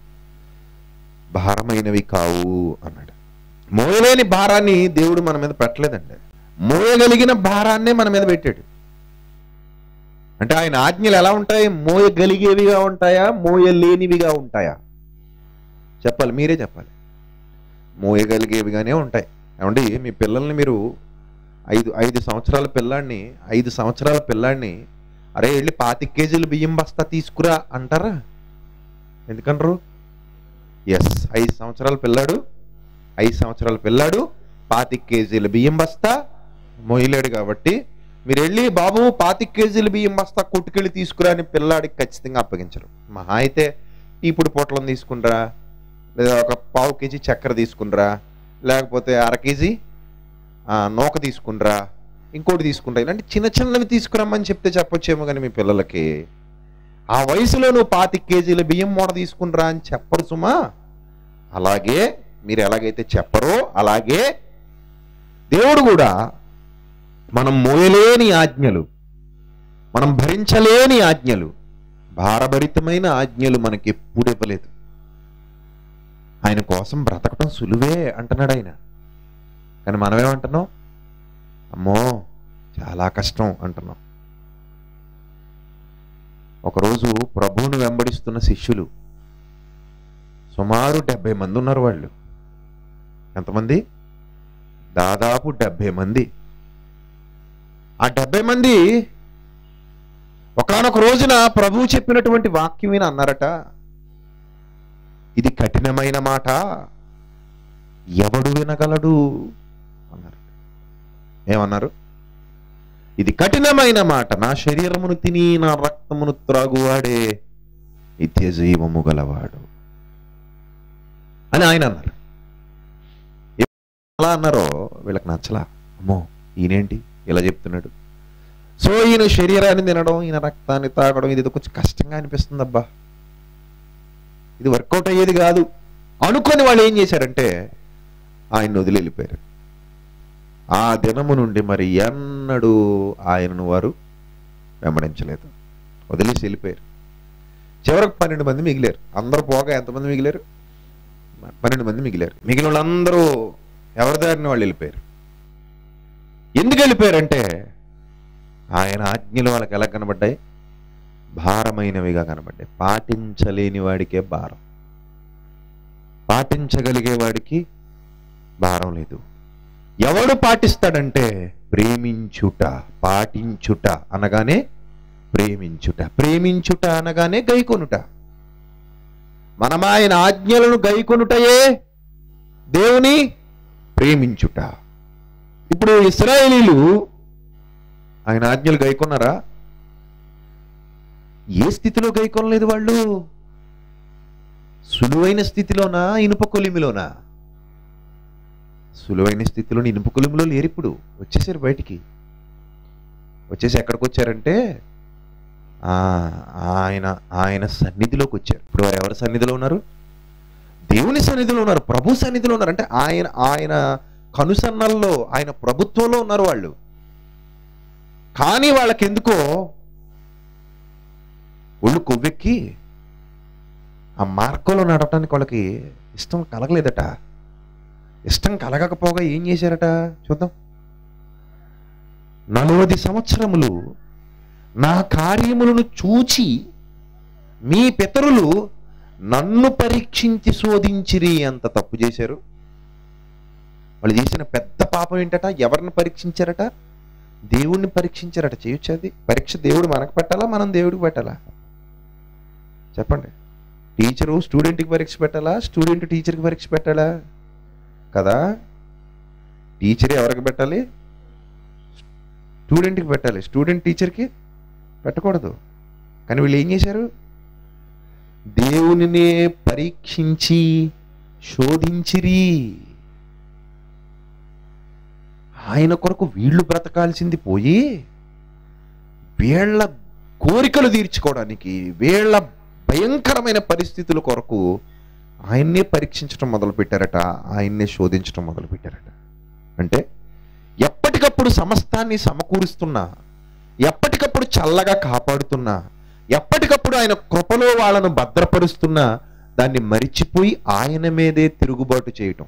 భారమైనవి కావు అన్నాడు. మోయలేని భారాన్ని దేవుడు మన మీద పెట్టలేదండి, మోయగలిగిన భారాన్నే మన మీద పెట్టాడు. అంటే ఆయన ఆజ్ఞలు ఎలా ఉంటాయి? మోయగలిగేవిగా ఉంటాయా, మోయలేనివిగా ఉంటాయా? చెప్పాలి, మీరే చెప్పాలి. మోయగలిగేవిగానే ఉంటాయి. ఏమండి, మీ పిల్లల్ని మీరు 5 సంవత్సరాల పిల్లాడిని అరే వెళ్ళి 25 కేజీలు బియ్యం బస్తా తీసుకురా అంటారా? ఎందుకనరు? ఎస్, 5 సంవత్సరాల పిల్లాడు 25 కేజీల బియ్యం బస్తా మోయలేడు కాబట్టి మీరు వెళ్ళి బాబు 25 కేజీల బియ్యం బస్తా కొట్టుకెళ్ళి తీసుకురా అని పిల్లాడికి ఖచ్చితంగా అప్పగించరు. మహా అయితే ఇప్పుడు పొట్లం తీసుకునిరా, లేదా ఒక 1/4 కేజీ చక్కెర తీసుకునిరా, లేకపోతే 1/2 కేజీ నూక తీసుకునిరా, ఇంకోటి తీసుకుంటా, ఇలాంటి చిన్న చిన్నవి తీసుకురమ్మని చెప్తే చెప్పొచ్చేమో. కానీ మీ పిల్లలకి ఆ వయసులో నువ్వు 25 కేజీల బియ్యం మూట తీసుకునిరా అని చెప్పరు సుమా. అలాగే మీరు ఎలాగైతే చెప్పరో అలాగే దేవుడు కూడా మనం మోయలేని ఆజ్ఞలు, మనం భరించలేని ఆజ్ఞలు, భారభరితమైన ఆజ్ఞలు మనకి ఎప్పుడు ఇవ్వలేదు. ఆయన కోసం బ్రతకటం సులువే అంటున్నాడు ఆయన. కానీ మనమేమంటున్నాం? అమ్మో చాలా కష్టం అంటున్నాం. ఒకరోజు ప్రభువును వెంబడిస్తున్న శిష్యులు సుమారు 70 మంది ఉన్నారు. వాళ్ళు ఎంతమంది? దాదాపు 70 మంది. ఆ 70 మంది ఒకానొక రోజున ప్రభువు చెప్పినటువంటి వాక్యం విని అన్నారట, ఇది కఠినమైన మాట, ఎవడు వినగలడు అన్నారు. ఏమన్నారు? ఇది కఠినమైన మాట, నా శరీరమును తిని నా రక్తమును త్రాగువాడే నిత్య జీవము గలవాడు అని ఆయన అన్నారు. ఎలా అన్నారో వీళ్ళకి నచ్చలా. అమ్మో ఈయనేంటి ఇలా చెప్తున్నాడు, సో ఈయన శరీరాన్ని తినడం, ఈయన రక్తాన్ని తాగడం ఇది కొంచెం కష్టంగా అనిపిస్తుంది, అబ్బా ఇది వర్కౌట్ అయ్యేది కాదు అనుకొని వాళ్ళు ఏం చేశారంటే ఆయన్ని వదిలి వెళ్ళిపోయారు. ఆ దినము నుండి మరి ఎన్నడూ ఆయనను వారు వెంబడించలేదు, వదిలేసి వెళ్ళిపోయారు. చివరికి 12 మంది మిగిలారు. అందరూ పోగా ఎంతమంది మిగిలారు? 12 మంది మిగిలారు. మిగిలిన వాళ్ళందరూ ఎవరి దారిని వాళ్ళు వెళ్ళిపోయారు. ఎందుకు వెళ్ళిపోయారంటే ఆయన ఆజ్ఞలు వాళ్ళకి ఎలా కనబడ్డాయి? భారమైనవిగా కనబడ్డాయి. పాటించలేని వాడికే భారం, పాటించగలిగే వాడికి భారం లేదు. ఎవడు పాటిస్తాడంటే ప్రేమించుట, పాటించుట అనగానే ప్రేమించుట, ప్రేమించుట అనగానే గైకొనుట. మనం ఆయన ఆజ్ఞలను గైకొనుటయే దేవుని ప్రేమించుట. ఇప్పుడు ఇశ్రాయేలీలు ఆయన ఆజ్ఞలు గైకొన్నారా? ఏ స్థితిలో గైకొనలేదు వాళ్ళు? సులువైన స్థితిలోనా, ఇనుప కొలిమిలోనా? సులువైన స్థితిలో, ఇనుప కొలిమిలో లేరు. ఇప్పుడు వచ్చేసారు బయటికి. వచ్చేసి ఎక్కడికి వచ్చారంటే ఆయన సన్నిధిలోకి వచ్చారు. ఇప్పుడు వారు ఎవరి సన్నిధిలో ఉన్నారు? దేవుని సన్నిధిలో ఉన్నారు, ప్రభు సన్నిధిలో ఉన్నారు. అంటే ఆయన కనుసన్నల్లో, ఆయన ప్రభుత్వంలో ఉన్నారు వాళ్ళు. కానీ వాళ్ళకి ఎందుకో ఒళ్ళు కొవ్వెక్కి ఆ మార్గంలో నడవటానికి వాళ్ళకి ఇష్టం కలగలేదట. ఇష్టం కలగకపోగా ఏం చేశారట చూద్దాం. 40 సంవత్సరములు నా కార్యములను చూచి మీ పితరులు నన్ను పరీక్షించి శోధించిరి. అంత తప్పు చేశారు వాళ్ళు. చేసిన పెద్ద పాపం ఏంటట? ఎవరిని పరీక్షించారట? దేవుణ్ణి పరీక్షించారట. చేయొచ్చు అది పరీక్ష? దేవుడు మనకు పెట్టాలా, మనం దేవుడికి పెట్టాలా? చెప్పండి. టీచరు స్టూడెంట్కి పరీక్ష పెట్టాలా, స్టూడెంట్ టీచర్కి పరీక్ష పెట్టాలా? కదా. టీచర్ ఎవరికి పెట్టాలి? స్టూడెంట్కి పెట్టాలి. స్టూడెంట్ టీచర్కి పెట్టకూడదు. కానీ వీళ్ళు ఏం చేశారు? దేవునినే పరీక్షించి శోధించిరి. ఆయన కొరకు వీళ్ళు బ్రతకాల్సింది పోయి వీళ్ళ కోరికలు తీర్చుకోవడానికి, వీళ్ళ భయంకరమైన పరిస్థితుల కొరకు ఆయన్నే పరీక్షించడం మొదలుపెట్టారట, ఆయన్నే శోధించడం మొదలుపెట్టారట. అంటే ఎప్పటికప్పుడు సమస్తాన్ని సమకూరుస్తున్నా, ఎప్పటికప్పుడు చల్లగా కాపాడుతున్నా, ఎప్పటికప్పుడు ఆయన కృపలో వాళ్ళను భద్రపరుస్తున్నా, దాన్ని మరిచిపోయి ఆయన మీదే తిరుగుబాటు చేయటం.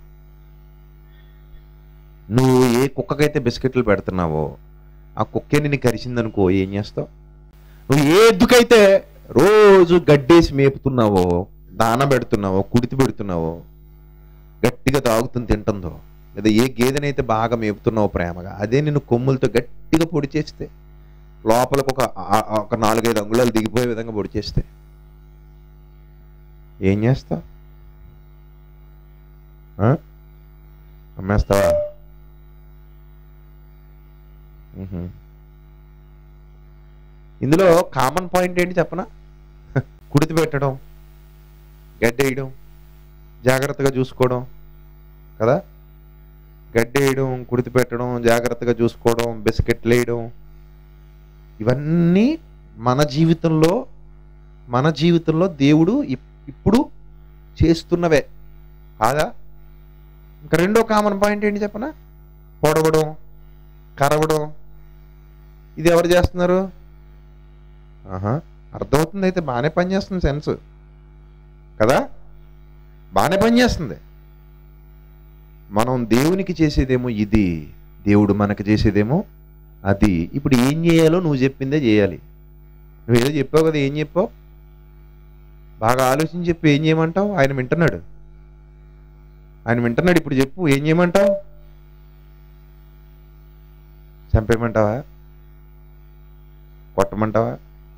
నువ్వు ఏ కుక్కకైతే బిస్కెట్లు పెడుతున్నావో ఆ కుక్కే నిన్ను కరిచిందనుకో, ఏం చేస్తావు? నువ్వు ఏ ఎద్దుకైతే రోజు గడ్డేసి మేపుతున్నావో, దాన పెడుతున్నావో, కుడితి పెడుతున్నావో, గట్టిగా తాగుతుంది తింటుందో, లేదా ఏ గేదెనైతే బాగా మేపుతున్నావో ప్రేమగా, అదే నిన్ను కొమ్ములతో గట్టిగా పొడి చేస్తే, లోపలకు ఒక 4-5 అంగుళాలు దిగిపోయే విధంగా పొడి చేస్తే ఏం చేస్తావు? అమ్మేస్తావా? ఇందులో కామన్ పాయింట్ ఏంటి చెప్పనా? కుడితి పెట్టడం, గడ్డేయడం, జాగ్రత్తగా చూసుకోవడం కదా. గడ్డేయడం, కుడితి పెట్టడం, జాగ్రత్తగా చూసుకోవడం, బిస్కెట్లు వేయడం, ఇవన్నీ మన జీవితంలో దేవుడు ఇప్పుడు చేస్తున్నవే కాదా. ఇంకా రెండో కామన్ పాయింట్ ఏంటి చెప్పనా? పొడవడం, కరవడం. ఇది ఎవరు చేస్తున్నారు? అర్థమవుతుంది. అయితే బాగానే పనిచేస్తుంది సెన్స్ కదా, బాగానే పనిచేస్తుంది. మనం దేవునికి చేసేదేమో ఇది, దేవుడు మనకు చేసేదేమో అది. ఇప్పుడు ఏం చేయాలో నువ్వు చెప్పిందే చేయాలి. నువ్వేదో చెప్పావు కదా, ఏం చెప్పావు? బాగా ఆలోచించి చెప్పు, ఏం చేయమంటావు? ఆయన వింటున్నాడు. ఇప్పుడు చెప్పు, ఏం చేయమంటావు? చంపేయమంటావా? కొట్టమంటావా?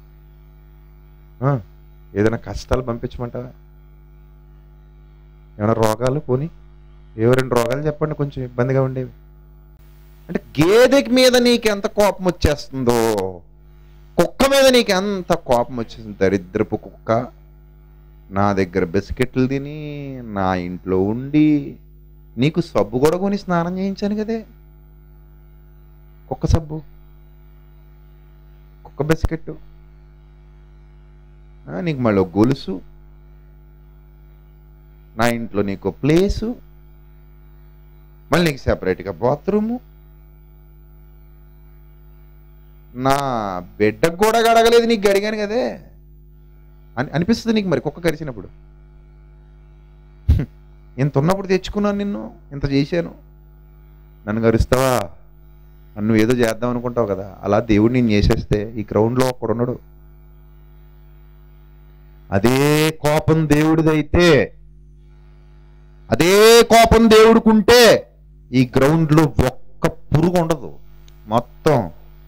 ఏదైనా కష్టాలు పంపించమంటావా? ఏమైనా రోగాలు? పోనీ ఏవో 2 రోగాలు చెప్పండి కొంచెం ఇబ్బందిగా ఉండేవి. అంటే గేదెకి మీద నీకు ఎంత కోపం వచ్చేస్తుందో, కుక్క మీద నీకు ఎంత కోపం వచ్చేస్తుంది. దరిద్రపు కుక్క నా దగ్గర బిస్కెట్లు తిని, నా ఇంట్లో ఉండి, నీకు సబ్బు కూడా కొని స్నానం చేయించాను కదే. కుక్క సబ్బు, కుక్క బిస్కెట్, నీకు మళ్ళీ గొలుసు, నా ఇంట్లో నీకు ప్లేసు, మళ్ళీ నీకు సెపరేట్గా బాత్రూము, నా బిడ్డకు కూడా గడగలేదు, నీకు గడిగాను కదే అనిపిస్తుంది నీకు. మరి కుక్క కరిచినప్పుడు ఇంత ఉన్నప్పుడు తెచ్చుకున్నాను నిన్ను, ఇంత చేశాను, నన్ను కరుస్తావా? నన్ను ఏదో చేద్దాం అనుకుంటావు కదా. అలా దేవుడు నేను చేసేస్తే ఈ గ్రౌండ్లో ఒక్కడున్నాడు. అదే కోపం దేవుడిదైతే, అదే కోపం దేవుడికుంటే ఈ గ్రౌండ్లో ఒక్క పురుగు ఉండదు మొత్తం.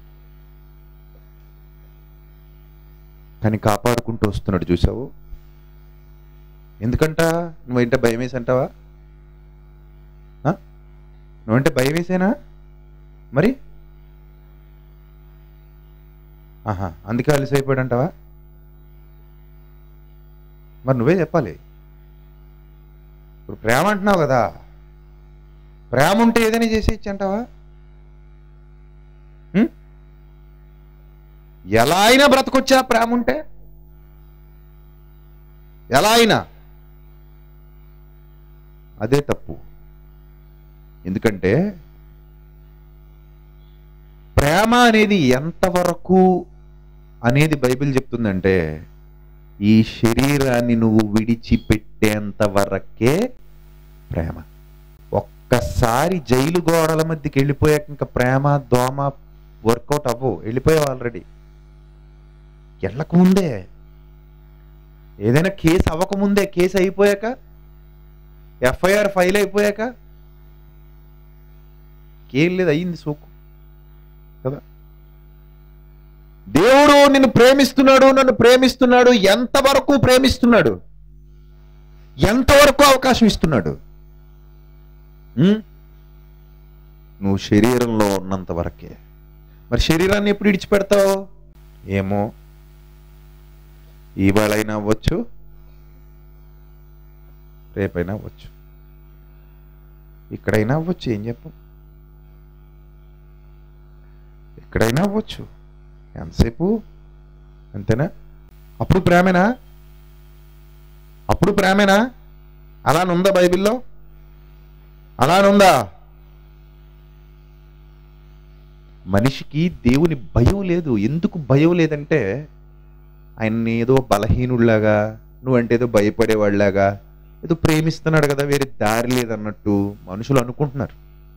కానీ కాపాడుకుంటూ వస్తున్నాడు, చూసావు? ఎందుకంట? నువ్వేంటే భయం వేసి అంటావా? నువ్వంటే భయం వేసేనా? మరి అందుకే అలసి అయిపోయాడు అంటావా? మరి నువ్వే చెప్పాలి. ఇప్పుడు ప్రేమ అంటున్నావు కదా, ప్రేమ ఉంటే ఏదైనా చేసేయచ్చు అంటావా? ఎలా అయినా బ్రతకొచ్చా ప్రేమ ఉంటే, ఎలా అయినా. అదే తప్పు. ఎందుకంటే ప్రేమ అనేది ఎంతవరకు అనేది బైబిల్ చెప్తుందంటే, ఈ శరీరాన్ని నువ్వు విడిచిపెట్టేంత వరకే ప్రేమ. ఒక్కసారి జైలు గోడల మధ్యకి వెళ్ళిపోయాక ఇంకా ప్రేమ దోమ వర్కౌట్ అవ్వవు. వెళ్ళిపోయావు ఆల్రెడీ. వెళ్ళకముందే, ఏదైనా కేసు అవ్వకముందే, కేసు అయిపోయాక, ఎఫ్ఐఆర్ ఫైల్ అయిపోయాక కేం లేదు, అయ్యింది సోకు కదా. దేవుడు నిన్ను ప్రేమిస్తున్నాడు, నన్ను ప్రేమిస్తున్నాడు. ఎంతవరకు ప్రేమిస్తున్నాడు? ఎంతవరకు అవకాశం ఇస్తున్నాడు? నువ్వు శరీరంలో ఉన్నంత వరకే. మరి శరీరాన్ని ఎప్పుడు విడిచిపెడతావు? ఏమో, ఇవాళైనా అవ్వచ్చు, రేపైనా అవ్వచ్చు, ఇక్కడైనా అవ్వచ్చు. ఏం చెప్పు, ఎక్కడైనా అవ్వచ్చు. ఎంతసేపు? అంతేనా? అప్పుడు ప్రేమేనా? అప్పుడు ప్రేమేనా? అలానుందా బైబిల్లో? అలానుందా? మనిషికి దేవుని భయం లేదు. ఎందుకు భయం లేదంటే ఆయన్ని ఏదో బలహీనుడిలాగా, నువ్వంటే ఏదో భయపడేవాళ్ళలాగా, ఏదో ప్రేమిస్తున్నాడు కదా, వేరే దారి లేదన్నట్టు మనుషులు అనుకుంటున్నారు.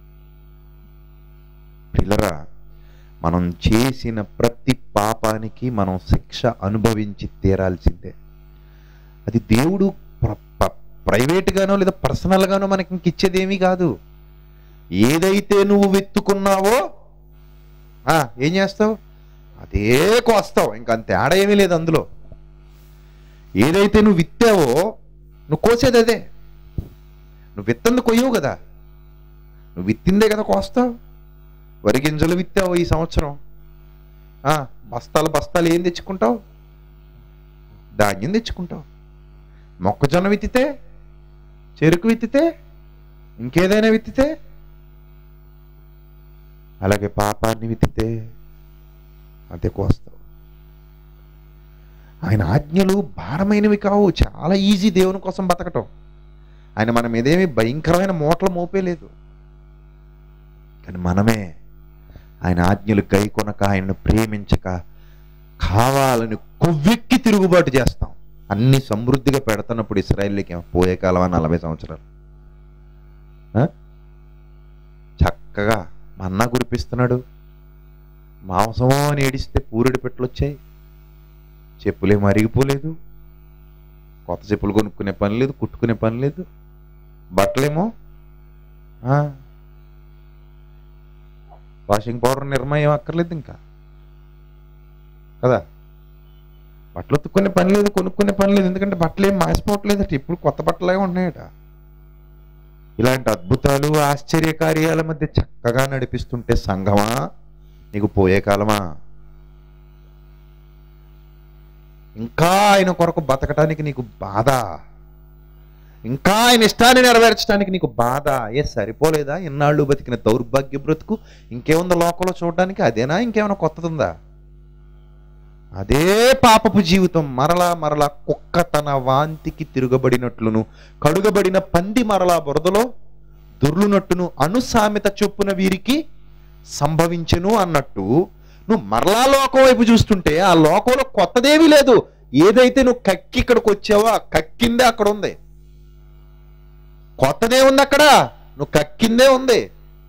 పిల్లరా, మనం చేసిన ప్రతి పాపానికి మనం శిక్ష అనుభవించి తీరాల్సిందే. అది దేవుడు ప్రైవేట్గానో లేదా పర్సనల్గానో మనకి ఇంక ఇచ్చేదేమీ కాదు. ఏదైతే నువ్వు వెతుకున్నావో ఏం చేస్తావు? అదే కోస్తావు. ఇంక అంత తేడా ఏమీ లేదు అందులో. ఏదైతే నువ్వు విత్తావో నువ్వు కోసేది అదే. నువ్వు విత్తంది కొయ్యవు కదా, నువ్వు విత్తిందే కదా కోస్తావు. వరి గింజలు విత్తావు ఈ సంవత్సరం, బస్తాలు బస్తాలు ఏం తెచ్చుకుంటావు? ధాన్యం తెచ్చుకుంటావు. మొక్కజొన్న విత్తితే, చెరుకు విత్తితే, ఇంకేదైనా విత్తితే, అలాగే పాపాన్ని విత్తితే అదే కోస్తావు. ఆయన ఆజ్ఞలు భారమైనవి కావు, చాలా ఈజీ దేవుని కోసం బతకటం. ఆయన మన మీదేమి భయంకరమైన మూటలు మోపేలేదు. కానీ మనమే ఆయన ఆజ్ఞలు గైకొనక, ఆయనను ప్రేమించక, కావాలని కొవ్వెక్కి తిరుగుబాటు చేస్తాం. అన్ని సమృద్ధిగా పెడుతున్నప్పుడు ఇశ్రాయేలుకి పోయే కాలం 40 సంవత్సరాలు చక్కగా మన్నా కురిపిస్తున్నాడు. మాంసమో అని ఏడిస్తే పూరెడి పెట్టలు వచ్చాయి. చెప్పులేమో అరిగిపోలేదు, కొత్త చెప్పులు కొనుక్కునే పని లేదు, కుట్టుకునే పని లేదు. బట్టలేమో వాషింగ్ పౌడర్ నిర్మయం అక్కర్లేదు ఇంకా కదా. బట్టలు ఉతుక్కునే పని లేదు, కొనుక్కునే పని లేదు. ఎందుకంటే బట్టలు ఏం మాసిపోవట్లేదట, ఇప్పుడు కొత్త బట్టలే ఉంటున్నాయట. ఇలాంటి అద్భుతాలు ఆశ్చర్య కార్యాల మధ్య చక్కగా నడిపిస్తుంటే సంఘమా నీకు పోయే కాలమా? ఇంకా ఆయన కొరకు బతకటానికి నీకు బాధ, ఇంకా ఆయన ఇష్టాన్ని నెరవేర్చడానికి నీకు బాధ. సరిపోలేదా ఇన్నాళ్ళు బతికిన దౌర్భాగ్య బ్రతుకు? ఇంకేముందో లోకంలో చూడడానికి? అదేనా? ఇంకేమైనా కొత్తదుందా? అదే పాపపు జీవితం. మరలా మరలా కుక్క తన వాంతికి తిరగబడినట్లును, కడుగబడిన పంది మరలా బురదలో దొర్లునట్టును అనుసామెత చొప్పున వీరికి సంభవించెను అన్నట్టు, నువ్వు మరలా లోకం వైపు చూస్తుంటే ఆ లోకంలో కొత్తదేమీ లేదు. ఏదైతే నువ్వు కక్కి ఇక్కడికి వచ్చావో ఆ కక్కిందే అక్కడ ఉంది. కొత్తదే ఉంది అక్కడ, నువ్వు కక్కిందే ఉంది.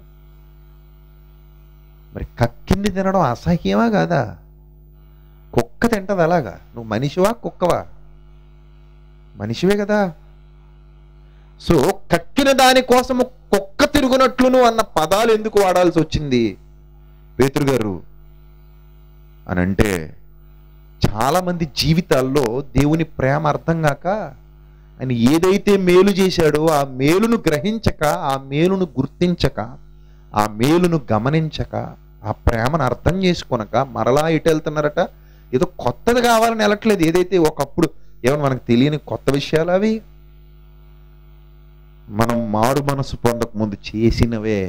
మరి కక్కింది తినడం అసహ్యమా కాదా? కుక్క తింటది అలాగా. నువ్వు మనిషివా కుక్కవా? మనిషివే కదా. సో కక్కిన దానికోసము కుక్క తిరుగునట్లును అన్న పదాలు ఎందుకు వాడాల్సి వచ్చింది పేతురు గారు అని అంటే, చాలామంది జీవితాల్లో దేవుని ప్రేమ అర్థం కాక, ఆయన ఏదైతే మేలు చేశాడో ఆ మేలును గ్రహించక, ఆ మేలును గుర్తించక, ఆ మేలును గమనించక, ఆ ప్రేమను అర్థం చేసుకొనక మరలా ఇటు వెళ్తున్నారట. ఏదో కొత్తది కావాలని వెళ్ళట్లేదు. ఏదైతే ఒకప్పుడు ఏమన్నా మనకు తెలియని కొత్త విషయాలు అవి మనం మారు మనసు పొందక ముందు చేసినవే.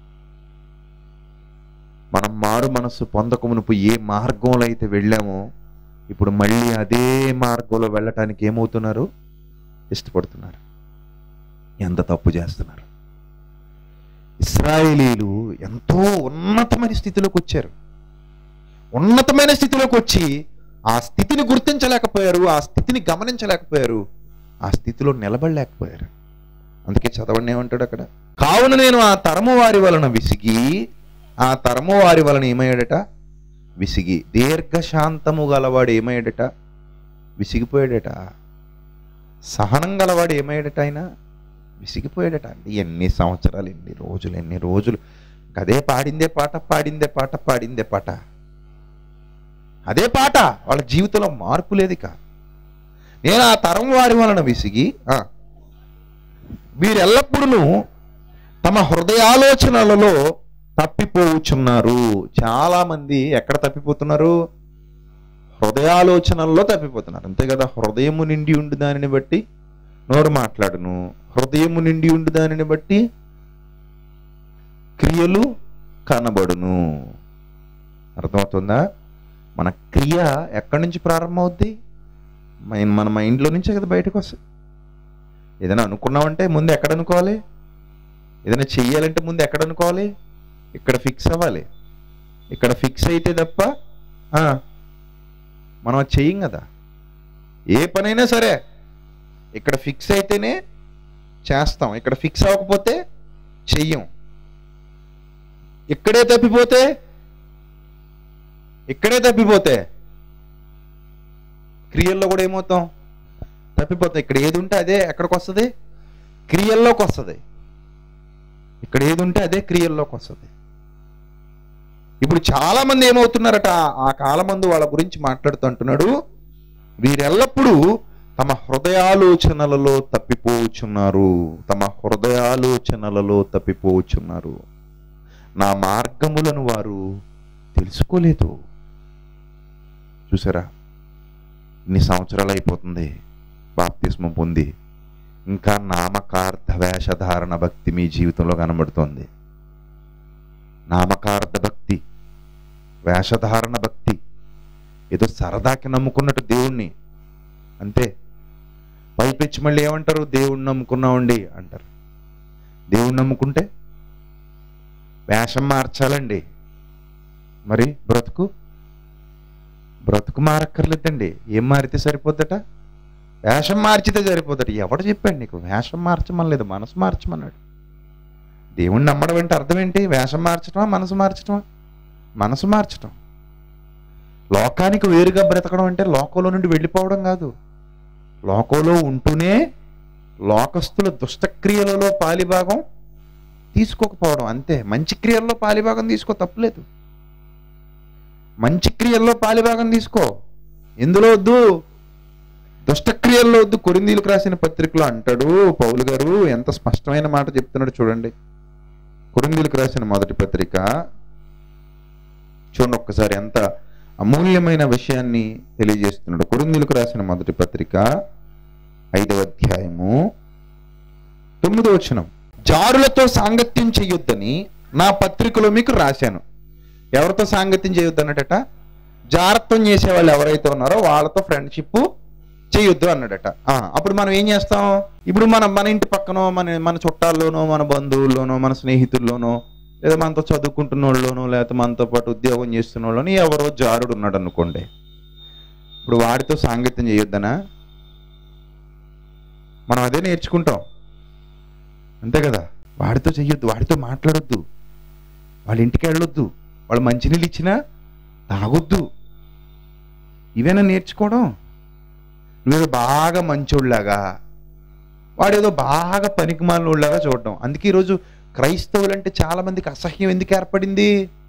మనం మారు మనసు పొందక మునుపు ఏ మార్గంలో అయితే వెళ్ళామో ఇప్పుడు మళ్ళీ అదే మార్గంలో వెళ్ళటానికి ఏమవుతున్నారు? ఇష్టపడుతున్నారు. ఎంత తప్పు చేస్తున్నారు. ఇశ్రాయేలీలు ఎంతో ఉన్నతమైన స్థితిలోకి వచ్చారు. ఉన్నతమైన స్థితిలోకి వచ్చి ఆ స్థితిని గుర్తించలేకపోయారు, ఆ స్థితిని గమనించలేకపోయారు, ఆ స్థితిలో నిలబడలేకపోయారు. అందుకే చదవండి ఏమంటాడు అక్కడ, కావున నేను ఆ తరము వారి వలన విసిగి, ఆ తరము వారి వలన ఏమయ్యాడట? విసిగి. దీర్ఘశాంతము గలవాడు ఏమయ్యాడట? విసిగిపోయాడట. సహనం గలవాడు ఏమయ్యాడట? ఆయన విసిగిపోయాడట. ఎన్ని సంవత్సరాలు, ఎన్ని రోజులు అదే పాడిందే పాట, పాడిందే పాట, పాడిందే పాట. అదే పాట. వాళ్ళ జీవితంలో మార్పు లేదు. ఇక నేను ఆ తరం వారి వలన విసిగి వీరెల్లప్పుడూ తమ హృదయాలోచనలలో తప్పిపోచున్నారు. చాలామంది ఎక్కడ తప్పిపోతున్నారు? హృదయాలోచనల్లో తప్పిపోతున్నారు. అంతే కదా. హృదయము నిండి ఉండి దానిని బట్టి నోరు మాట్లాడును, హృదయము నిండి ఉండి దానిని బట్టి క్రియలు కనబడును. అర్థమవుతుందా? మన క్రియ ఎక్కడి నుంచి ప్రారంభమవుద్ది? మన మైండ్లో నుంచే కదా బయటకు వస్తుంది. ఏదైనా అనుకున్నామంటే ముందు ఎక్కడ అనుకోవాలి? ఏదైనా చెయ్యాలంటే ముందు ఎక్కడ అనుకోవాలి? ఇక్కడ ఫిక్స్ అవ్వాలి. ఇక్కడ ఫిక్స్ అయితే తప్ప మనం అది చెయ్యం కదా. ఏ పనైనా సరే ఇక్కడ ఫిక్స్ అయితేనే చేస్తాం, ఇక్కడ ఫిక్స్ అవ్వకపోతే చెయ్యం. ఇక్కడే తప్పిపోతే క్రియల్లో కూడా ఏమవుతాం? తప్పిపోతాం. ఇక్కడ ఏది ఉంటే అదే ఎక్కడికి వస్తుంది? క్రియల్లోకి వస్తుంది. ఇక్కడ ఏది ఉంటే అదే క్రియల్లోకి వస్తుంది. ఇప్పుడు చాలా మంది ఏమవుతున్నారట, ఆ కాలమందు వాళ్ళ గురించి మాట్లాడుతూ అంటున్నాడు, వీరెల్లప్పుడూ తమ హృదయాలోచనలలో తప్పిపోచున్నారు. నా మార్గములను వారు తెలుసుకోలేదు. చూసారా? ఇన్ని సంవత్సరాలు అయిపోతుంది బాప్తిస్మం పొంది, ఇంకా నామకార్థ వేషధారణ భక్తి మీ జీవితంలో కనబడుతోంది. నామకార్థ భక్తి, వేషధారణ భక్తి, ఏదో సరదాకి నమ్ముకున్నట్టు దేవుణ్ణి, అంతే. పైపెచ్చి మళ్ళీ ఏమంటారు? దేవుణ్ణి నమ్ముకున్నామండి అంటారు. దేవుణ్ణి నమ్ముకుంటే వేషం మార్చాలండి. మరి బ్రతుకు మారక్కర్లేదండి. ఏం మారితే సరిపోద్దట? వేషం మార్చితే సరిపోద్దట. ఎవడు చెప్పాడు నీకు వేషం మార్చమనలేదు, మనసు మార్చమన్నాడు. దేవుణ్ణి నమ్మడం అంటే అర్థం ఏంటి? వేషం మార్చటమా, మనసు మార్చటమా? మనసు మార్చటం. లోకానికి వేరుగా బ్రతకడం అంటే లోకంలో నుండి వెళ్ళిపోవడం కాదు. లోకంలో ఉంటూనే లోకస్తుల దుష్టక్రియలలో పాలిభాగం తీసుకోకపోవడం, అంతే. మంచి క్రియల్లో పాలిభాగం తీసుకో, తప్పులేదు. మంచి క్రియల్లో పాలిభాగం తీసుకో. ఎందులో వద్దు? దుష్టక్రియల్లో వద్దు. కొరింథీయులకు రాసిన పత్రికలో అంటాడు పౌలు గారు, ఎంత స్పష్టమైన మాట చెప్తున్నాడు చూడండి. కొరింథీయులకు రాసిన మొదటి పత్రిక చూడండి ఒక్కసారి, ఎంత అమూల్యమైన విషయాన్ని తెలియజేస్తున్నాడు. కొరింథీయులకు రాసిన మొదటి పత్రిక 5వ అధ్యాయము 9వ వచనం. జారులతో సాంగత్యం చేయొద్దని నా పత్రికలో మీకు రాశాను. ఎవరితో సాంగత్యం చేయొద్దు అన్నట? జారత్వం చేసేవాళ్ళు ఎవరైతే ఉన్నారో వాళ్ళతో ఫ్రెండ్షిప్ చేయొద్దు అన్నాడట. అప్పుడు మనం ఏం చేస్తాం? ఇప్పుడు మన ఇంటి పక్కనో, మన చుట్టాల్లోనో, మన బంధువుల్లోనో, మన స్నేహితుల్లోనో, లేదా మనతో చదువుకుంటున్న వాళ్ళలోనో, లేకపోతే మనతో పాటు ఉద్యోగం చేస్తున్న వాళ్ళని ఎవరో జారుడు ఉన్నాడు అనుకోండి. ఇప్పుడు వాడితో సాంగత్యం చేయొద్దనా? మనం అదే నేర్చుకుంటాం, అంతే కదా. వాడితో చెయ్యొద్దు, వాడితో మాట్లాడొద్దు, వాళ్ళ ఇంటికి వెళ్ళొద్దు, వాళ్ళు మంచినీళ్ళు ఇచ్చినా తాగొద్దు. ఇవేనా నేర్చుకోవడం? నువ్వేదో బాగా మంచోళ్ళలాగా, వాడేదో బాగా పనికిమాలినోళ్ళలాగా చూడడం. అందుకే ఈరోజు క్రైస్తవులంటే చాలా మందికి అసహ్యం ఎందుకు ఏర్పడింది?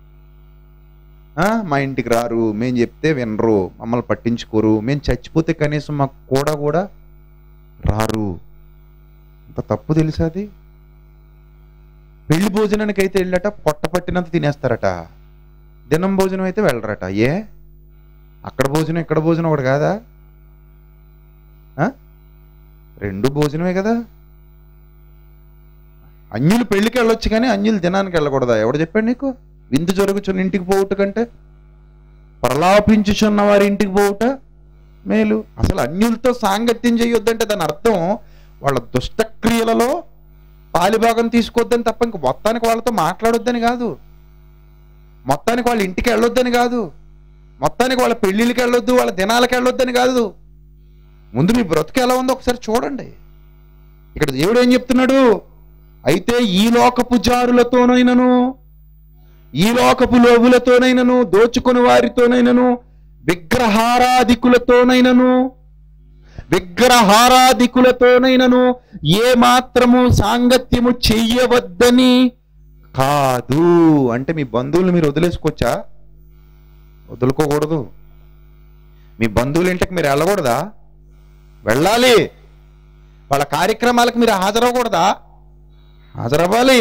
మా ఇంటికి రారు, మేము చెప్తే వినరు, మమ్మల్ని పట్టించుకోరు, మేము చచ్చిపోతే కనీసం మాకు కూడా రారు. అంత తప్పు తెలుసా అది? పెళ్లి భోజనానికి అయితే వెళ్ళట పొట్ట పట్టినంత తినేస్తారట, దినం భోజనం అయితే వెళ్ళరట. అక్కడ భోజనం ఇక్కడ భోజనం ఒకటి కాదా? రెండు భోజనమే కదా. అన్యులు పెళ్లికి వెళ్ళొచ్చు కానీ అన్యులు దినానికి వెళ్ళకూడదా? ఎవడు చెప్పాడు నీకు? విందు జరుగుచున్న ఇంటికి పోవుట కంటే ప్రలాపించుచున్న వారి ఇంటికి పోవుట మేలు. అసలు అన్యులతో సాంగత్యం చేయొద్దంటే దాని అర్థం వాళ్ళ దుష్టక్రియలలో పాలిభాగం తీసుకోవద్దని తప్ప ఇంక మొత్తానికి వాళ్ళతో మాట్లాడొద్దని కాదు, మొత్తానికి వాళ్ళ ఇంటికి వెళ్ళొద్దని కాదు, మొత్తానికి వాళ్ళ పెళ్ళిళ్ళకి వెళ్ళొద్దు, వాళ్ళ దినాలకు వెళ్ళొద్దని కాదు. ముందు మీ బ్రతుకు ఎలా ఉందో ఒకసారి చూడండి. ఇక్కడ దేవుడు ఏం చెప్తున్నాడు? అయితే ఈ లోకపు జారులతోనైనను, ఈ లోకపు లోబులతోనైనను, దోచుకుని వారితోనైనను, విగ్రహారాధికులతోనైనను ఏ మాత్రము సాంగత్యము చెయ్యవద్దని కాదు. అంటే మీ బంధువులు మీరు వదిలేసుకోవచ్చా? వదులుకోకూడదు. మీ బంధువుల ఇంటికి మీరు వెళ్ళకూడదా? వెళ్ళాలి. వాళ్ళ కార్యక్రమాలకు మీరు హాజరవ్వకూడదా? హాజరవ్వాలి.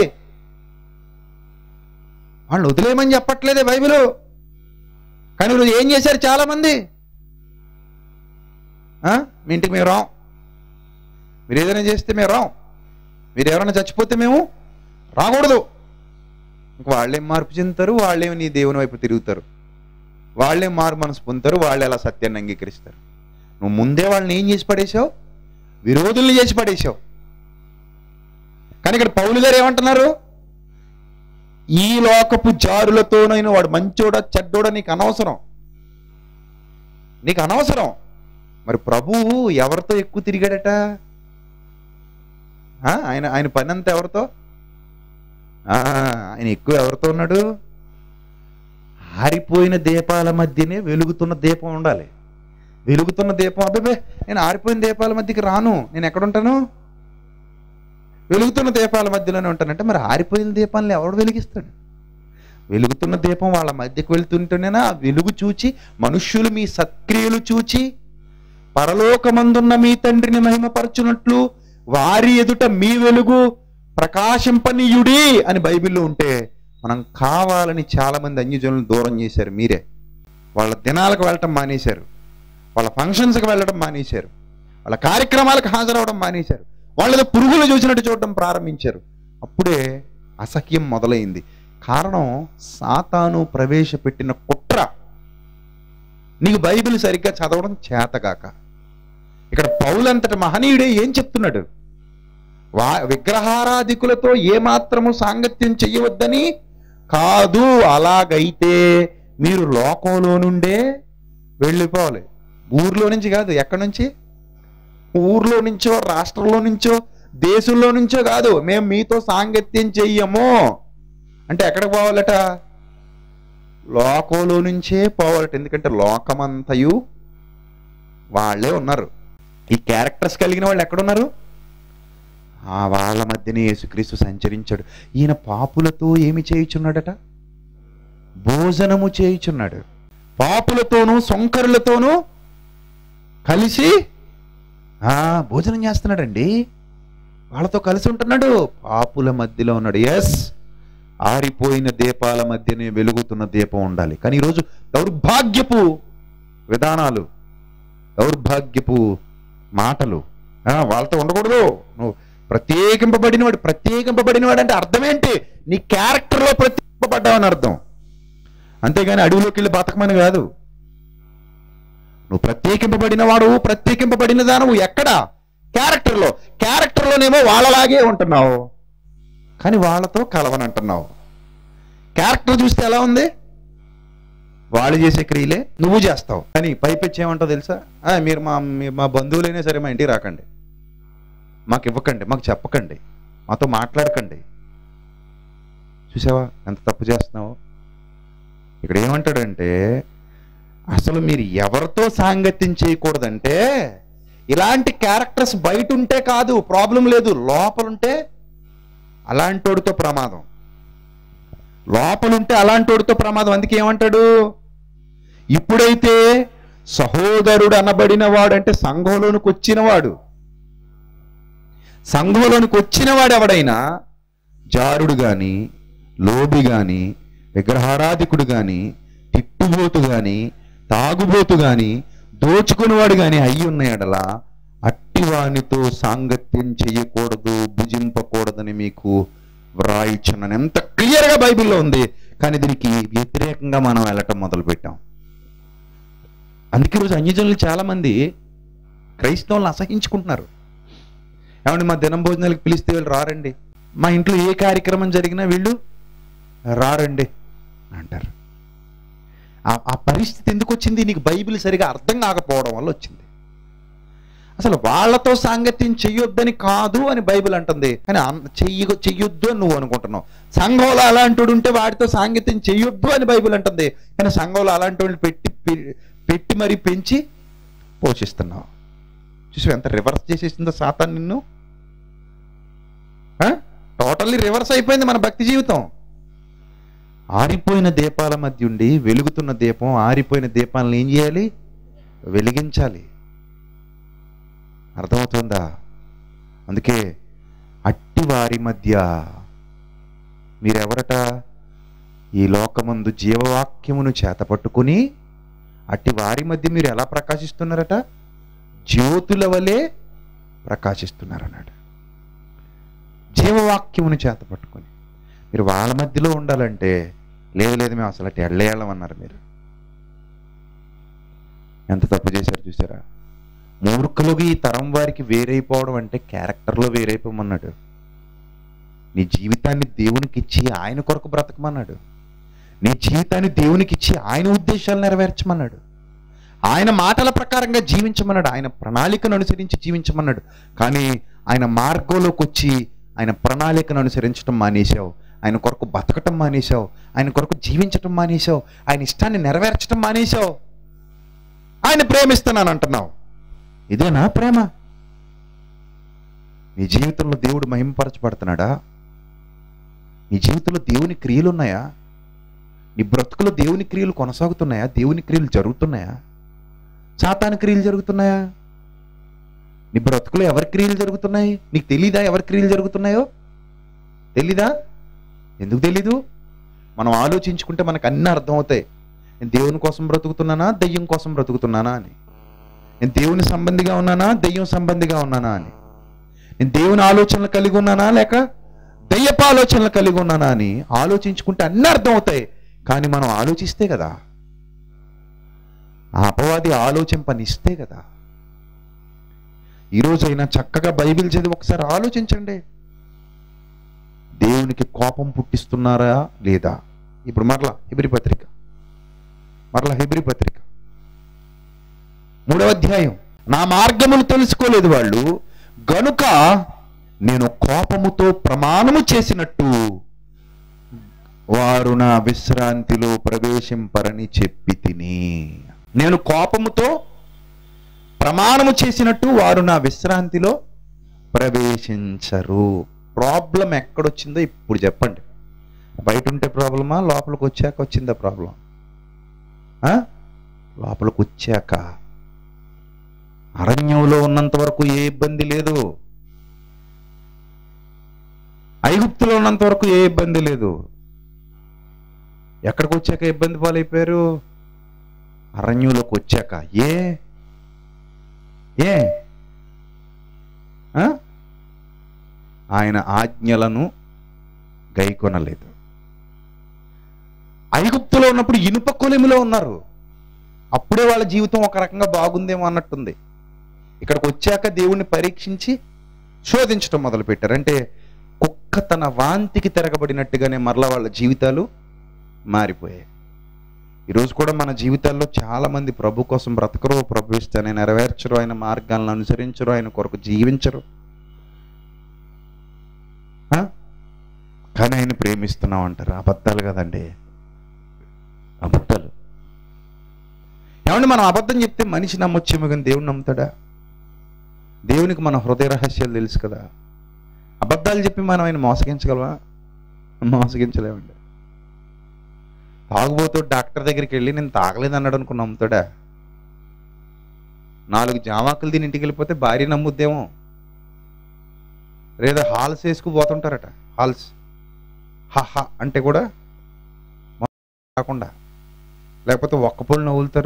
వాళ్ళు వదిలేయమని చెప్పట్లేదే బైబిలు. కానీ ఈరోజు ఏం చేశారు చాలామంది? మీ ఇంటికి మేము రాం, మీరు ఏదైనా చేస్తే మేము రాం, మీరు ఎవరైనా చచ్చిపోతే మేము రాకూడదు. ఇంక వాళ్ళేం మార్పు చెందుతారు, వాళ్ళేమి నీ దేవుని వైపు తిరుగుతారు, వాళ్ళేం మారు మనసు పొందుతారు, వాళ్ళు ఎలా సత్యాన్ని అంగీకరిస్తారు? నువ్వు ముందే వాళ్ళని ఏం చేసి పడేసావు? విరోధుల్ని చేసి పడేసావు. కానీ ఇక్కడ పౌలు గారు ఏమంటున్నారు? ఈ లోకపు జారులతోనైనా వాడు మంచోడా చెడ్డోడా నీకు అనవసరం, నీకు అనవసరం. మరి ప్రభువు ఎవరితో ఎక్కువ తిరిగాడట? ఆయన పని అంతా ఎవరితో? ఆయన ఎక్కువ ఎవరితో ఉన్నాడు? ఆరిపోయిన దీపాల మధ్యనే వెలుగుతున్న దీపం ఉండాలి. వెలుగుతున్న దీపం, అబ్బాబే నేను ఆరిపోయిన దీపాల మధ్యకి రాను, నేను ఎక్కడుంటాను? వెలుగుతున్న దీపాల మధ్యలోనే ఉంటానంటే మరి ఆరిపోయిన దీపాలను ఎవడు వెలిగిస్తాడు? వెలుగుతున్న దీపం వాళ్ళ మధ్యకు వెళ్తుంటేనేనా ఆ వెలుగు చూచి మనుష్యులు మీ సత్క్రియలు చూచి పరలోకమందున్న మీ తండ్రిని మహిమపరచునట్లు వారి ఎదుట మీ వెలుగు ప్రకాశింపనీయుడి అని బైబిల్లో ఉంటే, మనం కావాలని చాలామంది అన్యజనులను దూరం చేశారు. మీరే వాళ్ళ దినాలకు వెళ్ళటం మానేశారు, వాళ్ళ ఫంక్షన్స్కి వెళ్ళడం మానేశారు, వాళ్ళ కార్యక్రమాలకు హాజరవడం మానేశారు, వాళ్ళతో పురుగులు చూసినట్టు చూడడం ప్రారంభించారు. అప్పుడే అసహ్యం మొదలైంది. కారణం సాతాను ప్రవేశపెట్టిన కుట్ర. నీకు బైబిల్ సరిగ్గా చదవడం చేతగాక. ఇక్కడ పౌలంతటి మహనీయుడే ఏం చెప్తున్నాడు? విగ్రహారాధికులతో ఏమాత్రము సాంగత్యం చెయ్యవద్దని కాదు, అలాగైతే మీరు లోకంలో నుండే వెళ్ళిపోవాలి. ఊర్లో నుంచి కాదు, ఎక్కడి నుంచి? ఊర్లో నుంచో, రాష్ట్రంలో నుంచో, దేశంలో నుంచో కాదు. మేము మీతో సాంగత్యం చెయ్యము అంటే ఎక్కడికి పోవాలట? లోకంలో నుంచే పోవాలట. ఎందుకంటే లోకమంతయు వాళ్ళే ఉన్నారు. ఈ క్యారెక్టర్స్ కలిగిన వాళ్ళు ఎక్కడున్నారు? వాళ్ళ మధ్యనే యేసుక్రీస్తు సంచరించాడు. ఈయన పాపులతో ఏమి చేయుచున్నాడట? భోజనము చేయుచున్నాడు. పాపులతోనూ సొంకరులతోనూ కలిసి భోజనం చేస్తున్నాడండి. వాళ్ళతో కలిసి ఉంటున్నాడు, పాపుల మధ్యలో ఉన్నాడు. ఎస్, ఆరిపోయిన దీపాల మధ్యనే వెలుగుతున్న దీపం ఉండాలి. కానీ ఈరోజు దౌర్భాగ్యపు విధానాలు, దౌర్భాగ్యపు మాటలు, వాళ్ళతో ఉండకూడదు. నువ్వు ప్రత్యేకింపబడినవాడు అంటే అర్థం ఏంటి? నీ క్యారెక్టర్లో ప్రత్యేకింపబడ్డావని అర్థం. అంతేగాని అడవిలోకి వెళ్ళి బతకమని కాదు. నువ్వు ప్రత్యేకింపబడినవాడు, ప్రత్యేకింపబడిన దానవు ఎక్కడ? క్యారెక్టర్లో. క్యారెక్టర్లోనేమో వాళ్ళలాగే ఉంటున్నావు, కానీ వాళ్ళతో కలవనంటున్నావు. క్యారెక్టర్ చూస్తే ఎలా ఉంది? వాళ్ళు చేసే క్రియలే నువ్వు చేస్తావు. కానీ పైపెచ్చి ఏమంటావు తెలుసా? మీరు మా బంధువులైనా సరే మా ఇంటికి రాకండి, మాకు ఇవ్వకండి, మాకు చెప్పకండి, మాతో మాట్లాడకండి. చూసావా ఎంత తప్పు చేస్తున్నావు? ఇక్కడ ఏమంటాడంటే అసలు మీరు ఎవరితో సాంగత్యం చేయకూడదంటే, ఇలాంటి క్యారెక్టర్స్ బయట ఉంటే కాదు ప్రాబ్లం లేదు, లోపలుంటే అలాంటోడితో ప్రమాదం. లోపలుంటే అలాంటోడితో ప్రమాదం. అందుకే ఏమంటాడు? ఇప్పుడైతే సహోదరుడు అనబడిన వాడు అంటే సంఘంలోనికి వచ్చినవాడు, సంఘంలోనికి వచ్చినవాడు ఎవడైనా జారుడు గాని, లోబి గాని, విగ్రహారాధికుడు గాని, తిట్టుబోతు గాని, తాగుబోతు గాని, దోచుకునేవాడు గాని అయ్యి ఉన్న ఎడల అట్టివానితో సాంగత్యం చేయకూడదు, భుజింపకూడదని మీకు వ్రాయిచున్నాను. ఎంత క్లియర్గా బైబిల్లో ఉంది. కానీ దీనికి వ్యతిరేకంగా మనం వెళ్ళటం మొదలుపెట్టాం. అందుకే ఈరోజు అన్యజనులు చాలామంది క్రైస్తవులను అసహించుకుంటున్నారు. ఏమంటే మా దినం భోజనాలకు పిలిస్తే వీళ్ళు రారండి, మా ఇంట్లో ఏ కార్యక్రమం జరిగినా వీళ్ళు రారండి అంటారు. ఆ పరిస్థితి ఎందుకు వచ్చింది? నీకు బైబిల్ సరిగా అర్థం కాకపోవడం వల్ల వచ్చింది. అసలు వాళ్ళతో సాంగత్యం చెయ్యొద్దని కాదు అని బైబిల్ అంటుంది, కానీ చెయ్యొద్దు అని నువ్వు అనుకుంటున్నావు. సంఘంలో అలాంటి ఉంటే వాడితో సాంగత్యం చెయ్యొద్దు అని బైబిల్ అంటుంది, కానీ సంఘంలో అలాంటి వాళ్ళు పెట్టి మరీ పెంచి పోషిస్తున్నావు. చూసి ఎంత రివర్స్ చేసేసిందో సాతాను నిన్ను. టోటల్లీ రివర్స్ అయిపోయింది మన భక్తి జీవితం. ఆరిపోయిన దీపాల మధ్య ఉండి వెలుగుతున్న దీపం, ఆరిపోయిన దీపాలను ఏం చేయాలి? వెలిగించాలి. అర్థమవుతుందా? అందుకే అట్టి వారి మధ్య మీరెవరట? ఈ లోకమందు జీవవాక్యమును చేతపట్టుకుని అట్టి వారి మధ్య మీరు ఎలా ప్రకాశిస్తున్నారట? జ్యోతుల వలె ప్రకాశిస్తున్నారన్నాడు. జీవవాక్యమును చేతపట్టుకుని మీరు వాళ్ళ మధ్యలో ఉండాలంటే లేదు మేము అసలు అటు ఎళ్ళేళ్ళమన్నారు. మీరు ఎంత తప్పు చేశారు చూసారా? మూర్ఖులుగా ఈ తరం వారికి వేరైపోవడం అంటే క్యారెక్టర్లో వేరైపోమన్నాడు. నీ జీవితాన్ని దేవునికి ఇచ్చి ఆయన కొరకు బ్రతకమన్నాడు. నీ జీవితాన్ని దేవునికి ఇచ్చి ఆయన ఉద్దేశాలు నెరవేర్చమన్నాడు. ఆయన మాటల ప్రకారంగా జీవించమన్నాడు. ఆయన ప్రణాళికను అనుసరించి జీవించమన్నాడు. కానీ ఆయన మార్గంలోకి వచ్చి ఆయన ప్రణాళికను అనుసరించడం మానేశావు. ఆయన కొరకు బతకటం మానేశావు. ఆయన కొరకు జీవించటం మానేశావు. ఆయన ఇష్టాన్ని నెరవేర్చడం మానేశావు. ఆయన ప్రేమిస్తున్నాను అంటున్నావు. ఇదేనా ప్రేమ? నీ జీవితంలో దేవుడు మహిమపరచబడుతున్నాడా? నీ జీవితంలో దేవుని క్రియలు ఉన్నాయా? నీ బ్రతుకులో దేవుని క్రియలు కొనసాగుతున్నాయా? దేవుని క్రియలు జరుగుతున్నాయా? సాతాను క్రియలు జరుగుతున్నాయా? నీ బ్రతుకులో ఎవరి క్రియలు జరుగుతున్నాయి? నీకు తెలీదా ఎవరి క్రియలు జరుగుతున్నాయో? తెలీదా? ఎందుకు తెలీదు? మనం ఆలోచించుకుంటే మనకు అన్నీ అర్థమవుతాయి. నేను దేవుని కోసం బ్రతుకుతున్నానా, దెయ్యం కోసం బ్రతుకుతున్నానా అని. నేను దేవుని సంబంధిగా ఉన్నానా, దెయ్యం సంబంధిగా ఉన్నానా అని. నేను దేవుని ఆలోచనలు కలిగి ఉన్నానా, లేక దయ్యపు ఆలోచనలు కలిగి ఉన్నానా అని ఆలోచించుకుంటే అన్నీ అర్థమవుతాయి. కానీ మనం ఆలోచిస్తే కదా, ఆ అపవాది ఆలోచింపనిస్తే కదా. ఈరోజైనా చక్కగా బైబిల్ చదివి ఒకసారి ఆలోచించండి. దేవునికి కోపం పుట్టిస్తున్నారా లేదా? ఇప్పుడు మరలా హెబ్రీ పత్రిక 3వ అధ్యాయం. నా మార్గములు తెలుసుకోలేదు వాళ్ళు గనుక నేను కోపముతో ప్రమాణము చేసినట్టు వారు నా విశ్రాంతిలో ప్రవేశింపరని చెప్పి తిని. నేను కోపముతో ప్రమాణము చేసినట్టు వారు నా విశ్రాంతిలో ప్రవేశించరు. ప్రాబ్లం ఎక్కడొచ్చిందో ఇప్పుడు చెప్పండి. బయట ఉంటే ప్రాబ్లమా, లోపలికి వచ్చాక వచ్చిందా ప్రాబ్లం? లోపలికి వచ్చాక. అరణ్యంలో ఉన్నంత వరకు ఏ ఇబ్బంది లేదు. ఐగుప్తులో ఉన్నంత వరకు ఏ ఇబ్బంది లేదు. ఎక్కడికి వచ్చాక ఇబ్బంది పాలైపోయారు? అరణ్యంలోకి వచ్చాక. ఏ ఆయన ఆజ్ఞలను గైకొనలేదు. ఐగుప్తులో ఉన్నప్పుడు ఇనుప కొలిమిలో ఉన్నారు. అప్పుడే వాళ్ళ జీవితం ఒక రకంగా బాగుందేమో అన్నట్టుంది. ఇక్కడికి వచ్చాక దేవుణ్ణి పరీక్షించి శోధించడం మొదలుపెట్టారు. అంటే కుక్క తన వాంతికి తిరగబడినట్టుగానే మరలా వాళ్ళ జీవితాలు మారిపోయాయి. ఈరోజు కూడా మన జీవితాల్లో చాలామంది ప్రభు కోసం బ్రతకరు, ప్రభు ఇష్టాన్ని నెరవేర్చరు, ఆయన మార్గాలను అనుసరించరు, ఆయన కొరకు జీవించరు. కానీ ఆయన ప్రేమిస్తున్నాం అంటారు. అబద్ధాలు కదండి, అబద్ధాలు. ఏమంటే మనం అబద్ధం చెప్తే మనిషి నమ్మొచ్చేమో కానీ దేవుని నమ్ముతాడా? దేవునికి మన హృదయ రహస్యాలు తెలుసు కదా. అబద్ధాలు చెప్పి మనం ఆయన మోసగించగలవా? మోసగించలేమండి. తాగుబోతూ డాక్టర్ దగ్గరికి వెళ్ళి నేను తాగలేదు అన్నాడు అనుకుని నమ్ముతాడా? 4 జామాకులు దీని ఇంటికి వెళ్ళిపోతే భార్య నమ్ముద్దేమో. లేదా హాల్స్ వేసుకుపోతుంటారట. హాల్స్ హహ అంటే కూడా కాకుండా, లేకపోతే ఒక్కపొళ్ళు నవ్వులుతారు.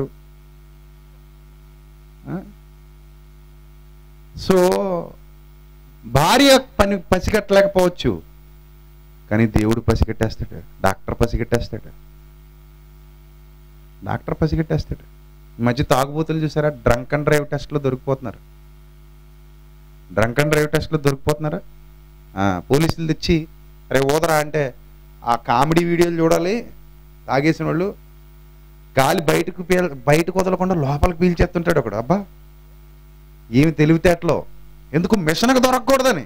సో భార్య పసిగట్టలేకపోవచ్చు, కానీ దేవుడు పసిగట్టేస్తాడు. డాక్టర్ పసిగట్టేస్తాడు. ఈ మధ్య తాగుబోతులు చూసారా? డ్రంక్ అండ్ డ్రైవ్ టెస్ట్లో దొరికిపోతున్నారు. పోలీసులు తెచ్చి అరే ఓదరా అంటే ఆ కామెడీ వీడియోలు చూడాలి. తాగేసిన వాళ్ళు గాలి బయటకు వదలకుండా లోపలికి పీల్చేస్తుంటాడు ఒకడు. అబ్బా ఏమి తెలివితేటలో! ఎందుకు? మిషన్కి దొరకకూడదని.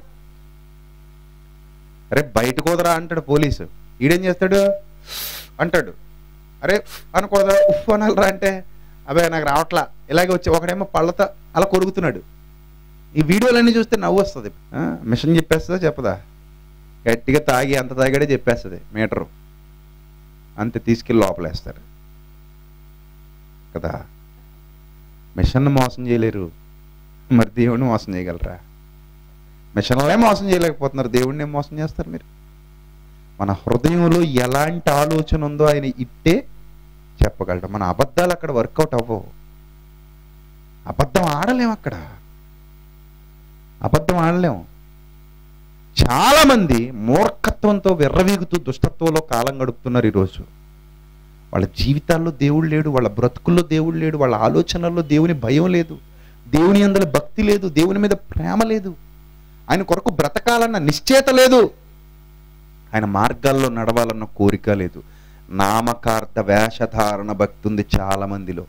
అరే బయటకు వదరా అంటాడు పోలీసు. ఈడేం చేస్తాడు? అంటాడు అరే అనకూడదా, ఉఫ్ అనాలరా అంటే అబ్బాయి నాకు రావట్లా, ఇలాగే వచ్చి ఒకడేమో పళ్ళతో అలా కొరుకుతున్నాడు. ఈ వీడియోలన్నీ చూస్తే నవ్వు వస్తుంది. మిషన్ చెప్పేస్తుందా చెప్పదా? గట్టిగా తాగి అంత తాగాడే చెప్పేస్తుంది మీటరు. అంతే తీసుకెళ్ళి లోపలేస్తారు కదా. మిషన్ను మోసం చేయలేరు, మరి దేవుడిని మోసం చేయగలరా? మిషన్లే మోసం చేయలేకపోతున్నారు, దేవుడిని ఏం మోసం చేస్తారు మీరు? మన హృదయంలో ఎలాంటి ఆలోచన ఉందో ఆయన ఇట్టే చెప్పగలడు. మన అబద్ధాలు అక్కడ వర్కౌట్ అవ్వవు. అబద్ధం ఆడలేం, అక్కడ అబద్ధం ఆడలేం. చాలామంది మూర్ఖత్వంతో విర్రవీగుతూ దుష్టత్వంలో కాలం గడుపుతున్నారు ఈరోజు. వాళ్ళ జీవితాల్లో దేవుడు లేడు, వాళ్ళ బ్రతుకుల్లో దేవుడు లేడు, వాళ్ళ ఆలోచనల్లో దేవుని భయం లేదు, దేవుని యందు భక్తి లేదు, దేవుని మీద ప్రేమ లేదు, ఆయన కొరకు బ్రతకాలన్న నిశ్చయత లేదు, ఆయన మార్గాల్లో నడవాలన్న కోరిక లేదు. నామకార్థ వేషధారణ భక్తి ఉంది చాలా మందిలో.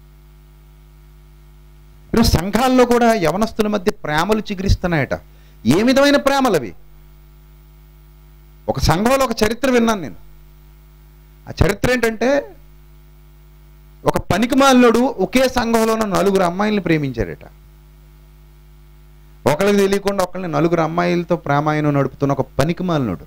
ఈరోజు సంఘాల్లో కూడా యవనస్తుల మధ్య ప్రేమలు చిగురిస్తున్నాయట. ఏ విధమైన ప్రేమలు అవి? ఒక సంఘంలో ఒక చరిత్ర విన్నాను నేను. ఆ చరిత్ర ఏంటంటే, ఒక పనికిమాలినోడు ఒకే సంఘంలో ఉన్న 4 అమ్మాయిల్ని ప్రేమించాడట. ఒకళ్ళకి తెలియకుండా ఒకళ్ళని 4 అమ్మాయిలతో ప్రేమాయణం నడుపుతున్న ఒక పనికిమాలినోడు.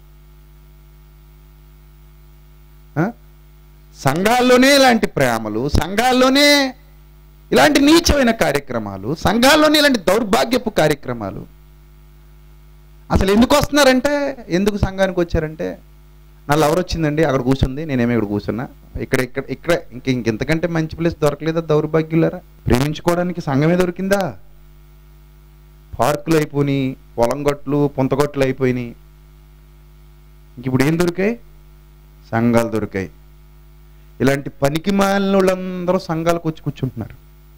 సంఘాల్లోనే ఇలాంటి ప్రేమలు, సంఘాల్లోనే ఇలాంటి నీచమైన కార్యక్రమాలు, సంఘాల్లోనే ఇలాంటి దౌర్భాగ్యపు కార్యక్రమాలు. అసలు ఎందుకు వస్తున్నారంటే, ఎందుకు సంఘానికి వచ్చారంటే, నా లవర్ వచ్చిందండి, అక్కడ కూర్చుంది, నేనేమి ఇక్కడ కూర్చున్నా, ఇక్కడ ఇంకెంతకంటే మంచి ప్లేస్ దొరకలేదా దౌర్భాగ్యులారా? ప్రేమించుకోవడానికి సంఘమే దొరికిందా? పార్కులు అయిపోయినాయి, పొలం గట్లు పొంతగొట్లు అయిపోయినాయి. ఇంక ఇప్పుడు ఏం దొరికాయి? సంఘాలు దొరికాయి. ఇలాంటి పనికి మాలిన వాళ్ళందరూ సంఘాలకు వచ్చి కూర్చుంటున్నారు.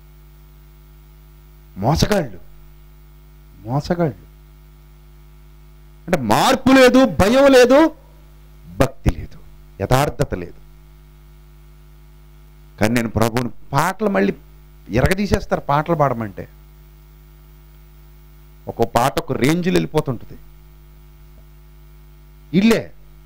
మోసగాళ్ళు మోసగాళ్ళు. అంటే మార్పు లేదు, భయం లేదు, భక్తి లేదు, యథార్థత లేదు. కానీ నేను ప్రభువుని పాటలు మళ్ళీ ఎరగదీసేస్తారు. పాటలు పాడమంటే ఒక పాట ఒక రేంజ్లో వెళ్ళిపోతుంటుంది. ఇల్లే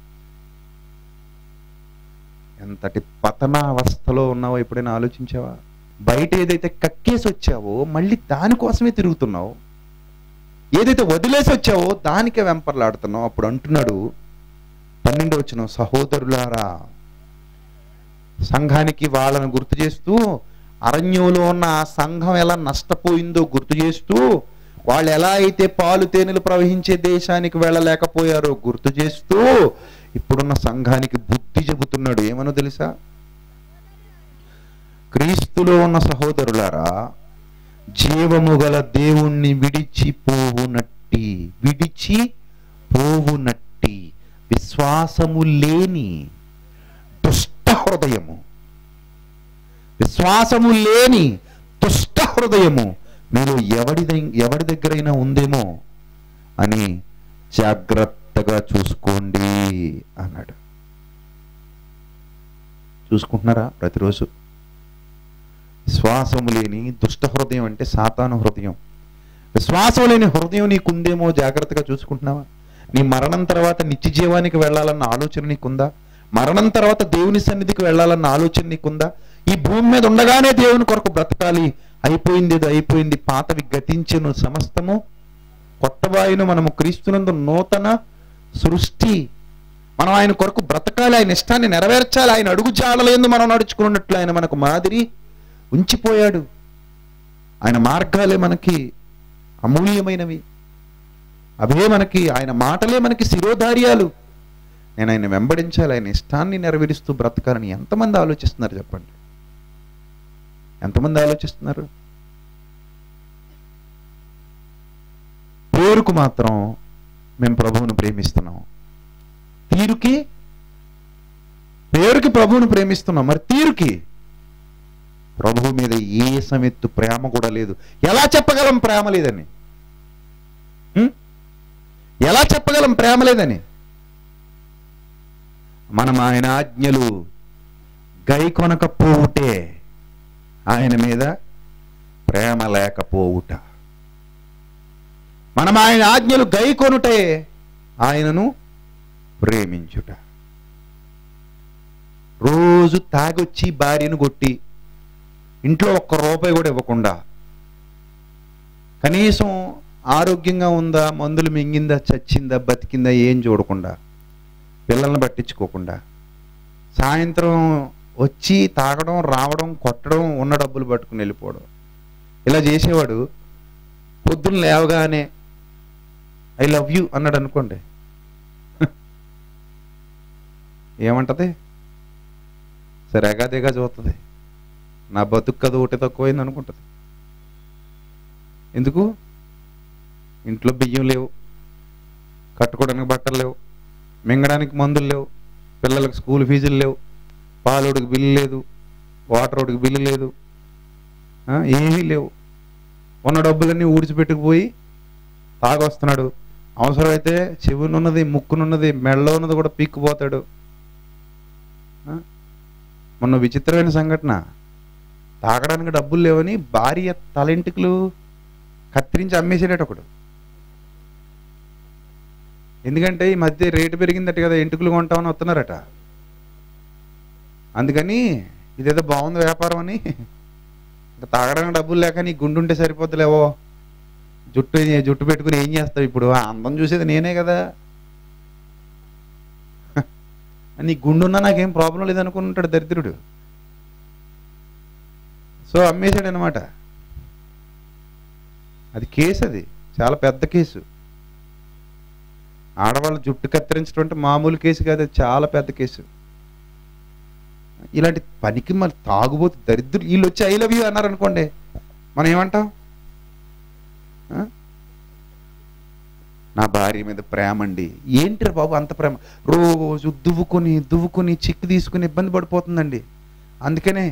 ఎంతటి పతనావస్థలో ఉన్నావో ఎప్పుడైనా ఆలోచించావా? బయట ఏదైతే కక్కేసి వచ్చావో మళ్ళీ దానికోసమే తిరుగుతున్నావు, ఏదైతే వదిలేసి వచ్చావో దానికే వెంపర్లాడుతున్నావు. అప్పుడు అంటున్నాడు 12వ వచనం, సహోదరులారా, సంఘానికి వాళ్ళను గుర్తు చేస్తూ, అరణ్యంలో ఉన్న ఆ సంఘం ఎలా నష్టపోయిందో గుర్తు చేస్తూ, వాళ్ళు ఎలా అయితే పాలు తేనెలు ప్రవహించే దేశానికి వెళ్ళలేకపోయారో గుర్తు చేస్తూ ఇప్పుడున్న సంఘానికి బుద్ధి చెబుతున్నాడు. ఏమనో తెలుసా? క్రీస్తులో ఉన్న సహోదరులారా, జీవము గల దేవుణ్ణి విడిచిపోవునట్టి విశ్వాసము లేని దుష్ట హృదయము, విశ్వాసము లేని దుష్ట హృదయము మీరు ఎవడి దగ్గరైనా ఉందేమో అని జాగ్రత్తగా చూసుకోండి అన్నాడు. చూసుకుంటున్నారా ప్రతిరోజు? విశ్వాసము లేని దుష్ట హృదయం అంటే సాతాను హృదయం. విశ్వాసం లేని హృదయం నీకుందేమో జాగ్రత్తగా చూసుకుంటున్నావా? నీ మరణం తర్వాత నిత్య జీవానికి వెళ్ళాలన్న ఆలోచన నీకుందా? మరణం తర్వాత దేవుని సన్నిధికి వెళ్ళాలన్న ఆలోచన నీకుందా? ఈ భూమి మీద ఉండగానే దేవుని కొరకు బ్రతకాలి, అయిపోయింది ఏదో అయిపోయింది, పాతవి గతించెను, సమస్తము కొత్తవాయును, మనము క్రీస్తునందు నూతన సృష్టి, మనం ఆయన కొరకు బ్రతకాలి, ఆయన ఇష్టాన్ని నెరవేర్చాలి, ఆయన అడుగు జాడలేదు మనం నడుచుకున్నట్లు ఆయన మనకు మాదిరి ఉంచిపోయాడు. ఆయన మార్గాలే మనకి అమూల్యమైనవి, అవే మనకి, ఆయన మాటలే మనకి శిరోధార్యాలు. నేను ఆయన వెంబడించాలి, ఆయన ఇష్టాన్ని నెరవేరుస్తూ బ్రతకాలని ఎంతమంది ఆలోచిస్తున్నారు చెప్పండి? ఎంతమంది ఆలోచిస్తున్నారు? పేరుకు మాత్రం మేము ప్రభువును ప్రేమిస్తున్నాం, పేరుకి ప్రభువును ప్రేమిస్తున్నాం, మరి తీరుకి ప్రభువు మీద ఏ సమెత్తు ప్రేమ కూడా లేదు. ఎలా చెప్పగలం ప్రేమ లేదని? ఎలా చెప్పగలం ప్రేమ లేదని? మనం ఆయన ఆజ్ఞలు గైకొనకపోవుటే ఆయన మీద ప్రేమ లేకపోవుట, మనం ఆయన ఆజ్ఞలు గైకొనుటే ఆయనను ప్రేమించుట. రోజు తాగొచ్చి భార్యను కొట్టి ఇంట్లో ₹1 కూడా ఇవ్వకుండా, కనీసం ఆరోగ్యంగా ఉందా, మందులు మింగిందా, చచ్చిందా, బతికిందా ఏం చూడకుండా, పిల్లల్ని పట్టించుకోకుండా, సాయంత్రం వచ్చి తాగడం, రావడం, కొట్టడం, ఉన్న డబ్బులు పట్టుకుని వెళ్ళిపోవడం, ఇలా చేసేవాడు పొద్దున్న లేవగానే ఐ లవ్ యూ అన్నాడు అనుకోండి, ఏమంటది? సరే ఎగాదిగా చూస్తుంది, నా బతుకు కదా ఒకటి తక్కువైంది అనుకుంటుంది. ఎందుకు? ఇంట్లో బియ్యం లేవు, కట్టుకోవడానికి బట్టలు లేవు, మింగడానికి మందులు లేవు, పిల్లలకు స్కూల్ ఫీజులు లేవు, పాలోడికి బిల్లు లేదు, వాటర్ ఓడికి బిల్లు లేదు, ఏమీ లేవు. ఉన్న డబ్బులన్నీ ఊడిచిపెట్టుకుపోయి తాగొస్తున్నాడు. అవసరమైతే చెవునున్నది, ముక్కునున్నది, మెడలో ఉన్నది కూడా పీక్కుపోతాడు. మొన్న విచిత్రమైన సంఘటన, తాగడానికి డబ్బులు లేవని భార్య తలెంటికలు కత్తిరించి అమ్మేసేటట్టు ఒకడు. ఎందుకంటే ఈ మధ్య రేటు పెరిగిందట కదా, ఎంటుకలు కొంటామని వస్తున్నారట. అందుకని ఇదేదో బాగుంది వ్యాపారం అని, ఇంకా తాగడానికి డబ్బులు లేక నీ గుండు ఉంటే సరిపోద్దులేవో, జుట్టు పెట్టుకుని ఏం చేస్తావు ఇప్పుడు, అందం చూసేది నేనే కదా, నీ గుండున్నా నాకేం ప్రాబ్లం లేదనుకుంటాడు దరిద్రుడు. సో అమ్మేశాడు అనమాట. అది కేసు, అది చాలా పెద్ద కేసు. ఆడవాళ్ళ జుట్టు కత్తిరించడం అంటే మామూలు కేసు కాదు, అది చాలా పెద్ద కేసు. ఇలాంటి పనికి మళ్ళీ తాగుబోతు దరిద్రులు వీళ్ళు వచ్చి ఐ లవ్ యూ అన్నారు అనుకోండి, మనం ఏమంటాం? నా భార్య మీద ప్రేమ అండి. ఏంటిరా బాబు అంత ప్రేమ? రోజు దువ్వుకొని చిక్కు తీసుకుని ఇబ్బంది పడిపోతుందండి, అందుకనే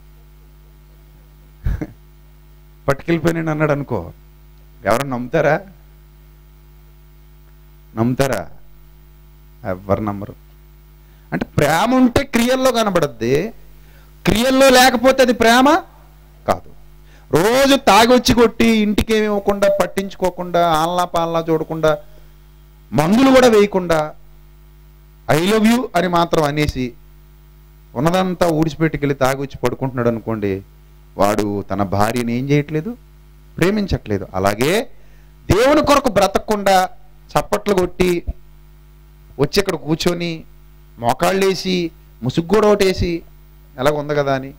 పట్టుకెళ్ళిపోయినాడు అన్నాడు అనుకో, ఎవరన్నా నమ్ముతారా? ఎవరు నమ్మరు. అంటే ప్రేమ ఉంటే క్రియల్లో కనబడద్ది, క్రియల్లో లేకపోతే అది ప్రేమ కాదు. రోజు తాగొచ్చి కొట్టి ఇంటికి ఏమి ఇవ్వకుండా, పట్టించుకోకుండా, ఆల్లా పాల్లా చూడకుండా, మందులు కూడా వేయకుండా ఐ లవ్ యూ అని మాత్రం అనేసి ఉన్నదంతా ఊడిచిపెట్టుకెళ్ళి తాగొచ్చి పడుకుంటున్నాడు అనుకోండి, వాడు తన భార్యని ఏం చేయట్లేదు? ప్రేమించట్లేదు. అలాగే దేవుని కొరకు బ్రతకకుండా చప్పట్లు కొట్టి వచ్చి ఇక్కడ కూర్చొని మోకాళ్ళు వేసి ముసుగ్గూడ ఒకటేసి ఎలాగ ఉంది కదా అని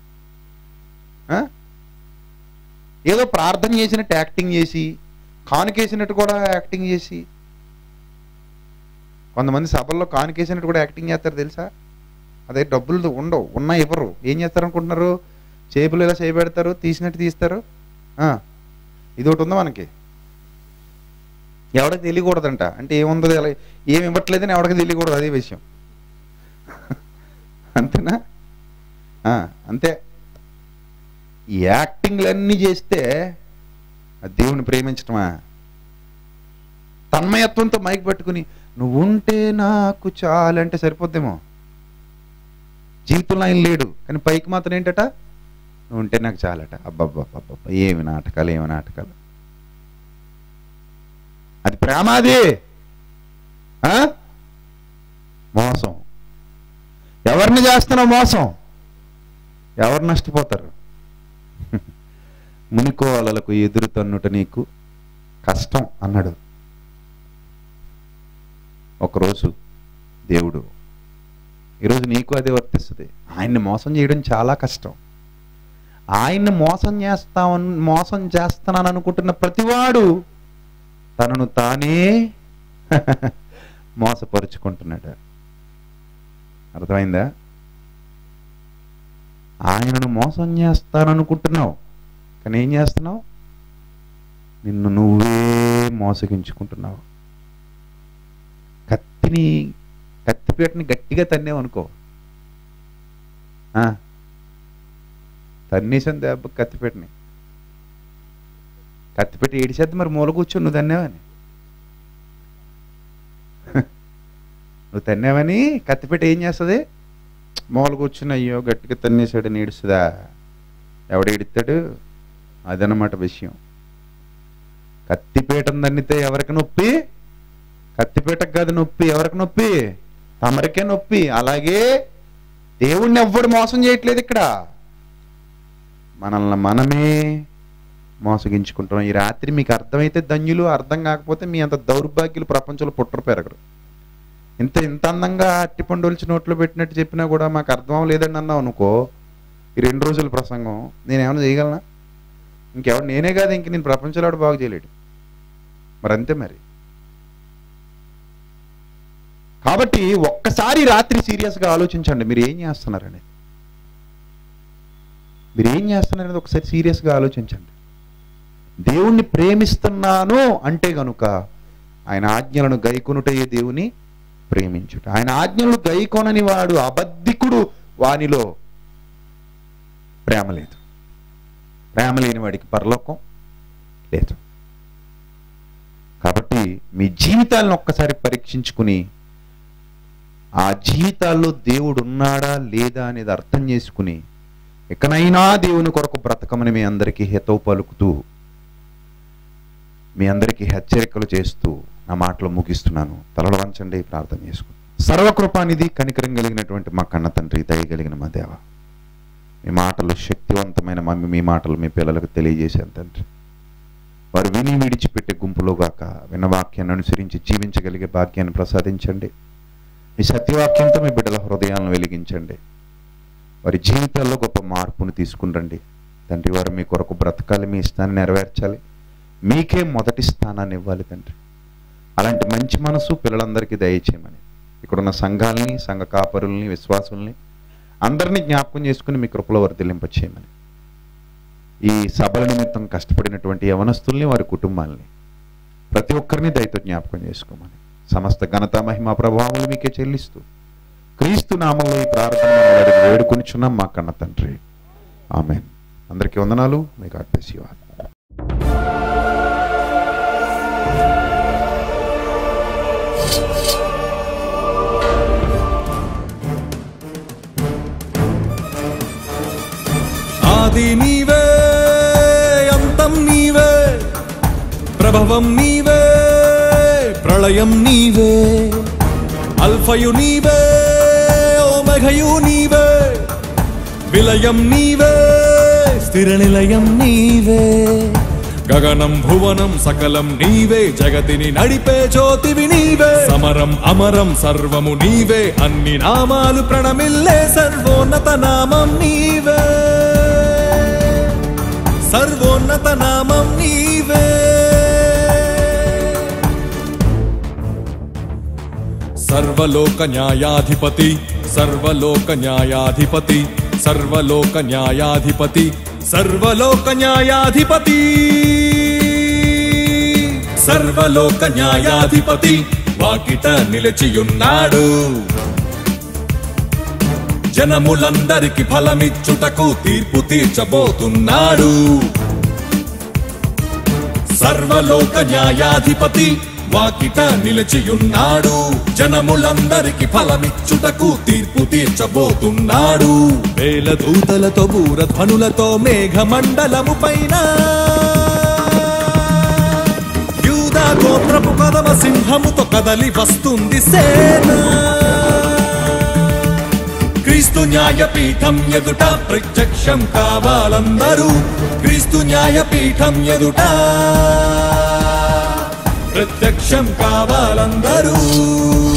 ఏదో ప్రార్థన చేసినట్టు యాక్టింగ్ చేసి, కానుకేసినట్టు కూడా యాక్టింగ్ చేసి, కొంతమంది సభల్లో కానుకేసినట్టు కూడా యాక్టింగ్ చేస్తారు తెలుసా? అదే డబ్బులు ఉండవు, ఉన్నా ఇవ్వరు. ఏం చేస్తారు అనుకుంటున్నారు? చేపులు ఇలా చేయబెడతారు, తీసినట్టు తీస్తారు. ఇది ఒకటి ఉందా మనకి, ఎవరికి తెలియకూడదంట. అంటే ఏముందో అలా ఏమి ఇవ్వట్లేదని ఎవరికి తెలియకూడదు, అదే విషయం. అంతేనా? అంతే. ఈ యాక్టింగ్లన్నీ చేస్తే దేవుని ప్రేమించటమా? తన్మయత్వంతో మైక్ పట్టుకుని నువ్వుంటే నాకు చాలంటే సరిపోద్దేమో. జీవితంలో ఆయన లేడు కానీ పైకి మాత్రం ఏంటట, నువ్వు ఉంటే నాకు చాలట. అబ్బబ్బబ్బబ్బ, ఏమి నాటకాలు. అది ప్రేమ? అది మోసం. ఎవరిని చేస్తున్నావు మోసం? ఎవరు నష్టపోతారు? మునికోవలలకు ఎదురు తన్నుట నీకు కష్టం అన్నాడు ఒకరోజు దేవుడు. ఈరోజు నీకు అదే వర్తిస్తుంది. ఆయన్ని మోసం చేయడం చాలా కష్టం. ఆయన్ని మోసం చేస్తానని అనుకుంటున్న ప్రతివాడు తనను తానే మోసపరుచుకుంటున్నాడు. అర్థమైందా? ఆయనను మోసం చేస్తాననుకుంటున్నావు కానీ ఏం చేస్తున్నావు? నిన్ను నువ్వే మోసగించుకుంటున్నావు. కత్తిపీటని గట్టిగా తన్నేవు అనుకో, తన్నేసాను దెబ్బ కత్తిపీటని. కత్తిపీట ఏడిసేద్ది, మరి మూల కూర్చొని నువ్వు తన్నావని. నువ్వు తన్నావని కత్తిపీట ఏం చేస్తుంది? మూల కూర్చుని అయ్యో గట్టిగా తన్నేసాడని ఏడుస్తుందా? ఎవడు ఏడుస్తాడు? అదనమాట విషయం. కత్తిపీటను తన్నితే ఎవరికి నొప్పి? కత్తిపీటకు కాదు నొప్పి. ఎవరికి నొప్పి? తమరికే నొప్పి. అలాగే దేవుణ్ణి ఎవ్వడు మోసం చేయట్లేదు ఇక్కడ, మనల్ని మనమే మోసగించుకుంటున్నాం. ఈ రాత్రి మీకు అర్థమైతే ధన్యులు, అర్థం కాకపోతే మీ అంత దౌర్భాగ్యులు ప్రపంచంలో పుట్టరు పెరగరు. ఇంత అందంగా అట్టిపండు ఒలిచి నోట్లో పెట్టినట్టు చెప్పినా కూడా మాకు అర్థం లేదండి అన్నావు అనుకో, ఈ 2 రోజుల ప్రసంగం నేనేమైనా చేయగలనా? ఇంకెవడు నేనే కాదు, ఇంక నేను ప్రపంచంలో బాగు చేయలేడు. మరి అంతే మరి. కాబట్టి ఒక్కసారి రాత్రి సీరియస్గా ఆలోచించండి, మీరు ఏం చేస్తున్నారనేది. మీరు ఏం చేస్తున్నారనేది ఒకసారి సీరియస్గా ఆలోచించండి. దేవుణ్ణి ప్రేమిస్తున్నాను అంటే గనుక ఆయన ఆజ్ఞలను గైకొనుటయే దేవుని ప్రేమించుట. ఆయన ఆజ్ఞలను గైకొనని వాడు అబద్ధికుడు, వానిలో ప్రేమ లేదు. ప్రేమ లేని వాడికి పరలోకం లేదు. కాబట్టి మీ జీవితాలను ఒక్కసారి పరీక్షించుకుని ఆ జీవితాల్లో దేవుడు ఉన్నాడా లేదా అనేది అర్థం చేసుకుని ఎక్కడైనా దేవుని కొరకు బ్రతకమని మీ అందరికీ హితవు పలుకుతూ, మీ అందరికీ హెచ్చరికలు చేస్తూ నా మాటలు ముగిస్తున్నాను. తలలు వంచండి, ప్రార్థన చేసుకుని. సర్వకృపానిధి, కనికరం కలిగినటువంటి మా కన్న తండ్రి, దయగలిగిన మా దేవ, మీ మాటలు శక్తివంతమైన మీ మాటలు మీ పిల్లలకు తెలియజేశాను తండ్రి. వారు విని విడిచిపెట్టే గుంపులో గాక విన్న వాక్యాన్ని అనుసరించి జీవించగలిగే భాగ్యాన్ని ప్రసాదించండి. మీ సత్యవాక్యంతో మీ బిడ్డల హృదయాలను వెలిగించండి. వారి జీవితాల్లో గొప్ప మార్పును తీసుకుని రండి తండ్రి. వారు మీ కొరకు బ్రతకాలి, మీ ఇష్టాన్ని నెరవేర్చాలి, మీకే మొదటి స్థానాన్ని ఇవ్వాలి తండ్రి. అలాంటి మంచి మనసు పిల్లలందరికీ దయచేయమని, ఇక్కడున్న సంఘాలని, సంఘ కాపరుల్ని, విశ్వాసుల్ని అందరినీ జ్ఞాపకం చేసుకుని మీ కృపలో వర్ధిల్లింపచేయమని, ఈ సభల నిమిత్తం కష్టపడినటువంటి యవనస్తుల్ని, వారి కుటుంబాలని ప్రతి ఒక్కరిని దయతో జ్ఞాపకం చేసుకోమని, సమస్త ఘనత మహిమ ప్రభావాలు మీకే చెల్లిస్తూ క్రీస్తు నామంలో ఈ ప్రార్థన వేడుకొనిచున్నాం మా కన్న తండ్రి. ఆమేన్. అందరికీ వందనాలు. May God bless you all. ఆది నీవే, అంతం నీవే, ప్రభవం నీవే, ప్రళయం నీవే, అల్ఫయు నీవే, ఓమెఘయు నీవే, విలయం నీవే, స్థిర నిలయం నీవే, గగనం భువనం సకలం నీవే, జగతిని నడిపే జ్యోతివి నీవే, సమరం అమరం సర్వము నీవే, అన్ని నామాలు ప్రణమిల్లే సర్వోన్నత నామం నీవే, సర్వోన్నత నామం నీవే. సర్వలోక న్యాయాధిపతి, సర్వలోక న్యాయాధిపతి, సర్వలోక న్యాయాధిపతి, సర్వలోక న్యాయాధిపతి, సర్వలోక న్యాయాధిపతి వాకిట నిలిచియున్నాడు. జనములందరికి ఫలమిచ్చుటకు తీర్పు తీర్చబోతున్నాడు. సర్వలోక న్యాయాధిపతి వాకిట నిలిచియున్నాడు. జనములందరికి ఫలమిచ్చుటకు తీర్పు తీర్చబోతున్నాడు. వేల దూతలతో బూరధ్వనులతో మేఘమండలము పైన యూదా గోత్రపు కదమ సింహముతో కదలి వస్తుంది సేన. క్రీస్తు న్యాయపీఠం ఎదుట ప్రత్యక్షం కావాలందరూ. క్రీస్తు న్యాయపీఠం ఎదుట ప్రత్యక్షం కావాలందరూ.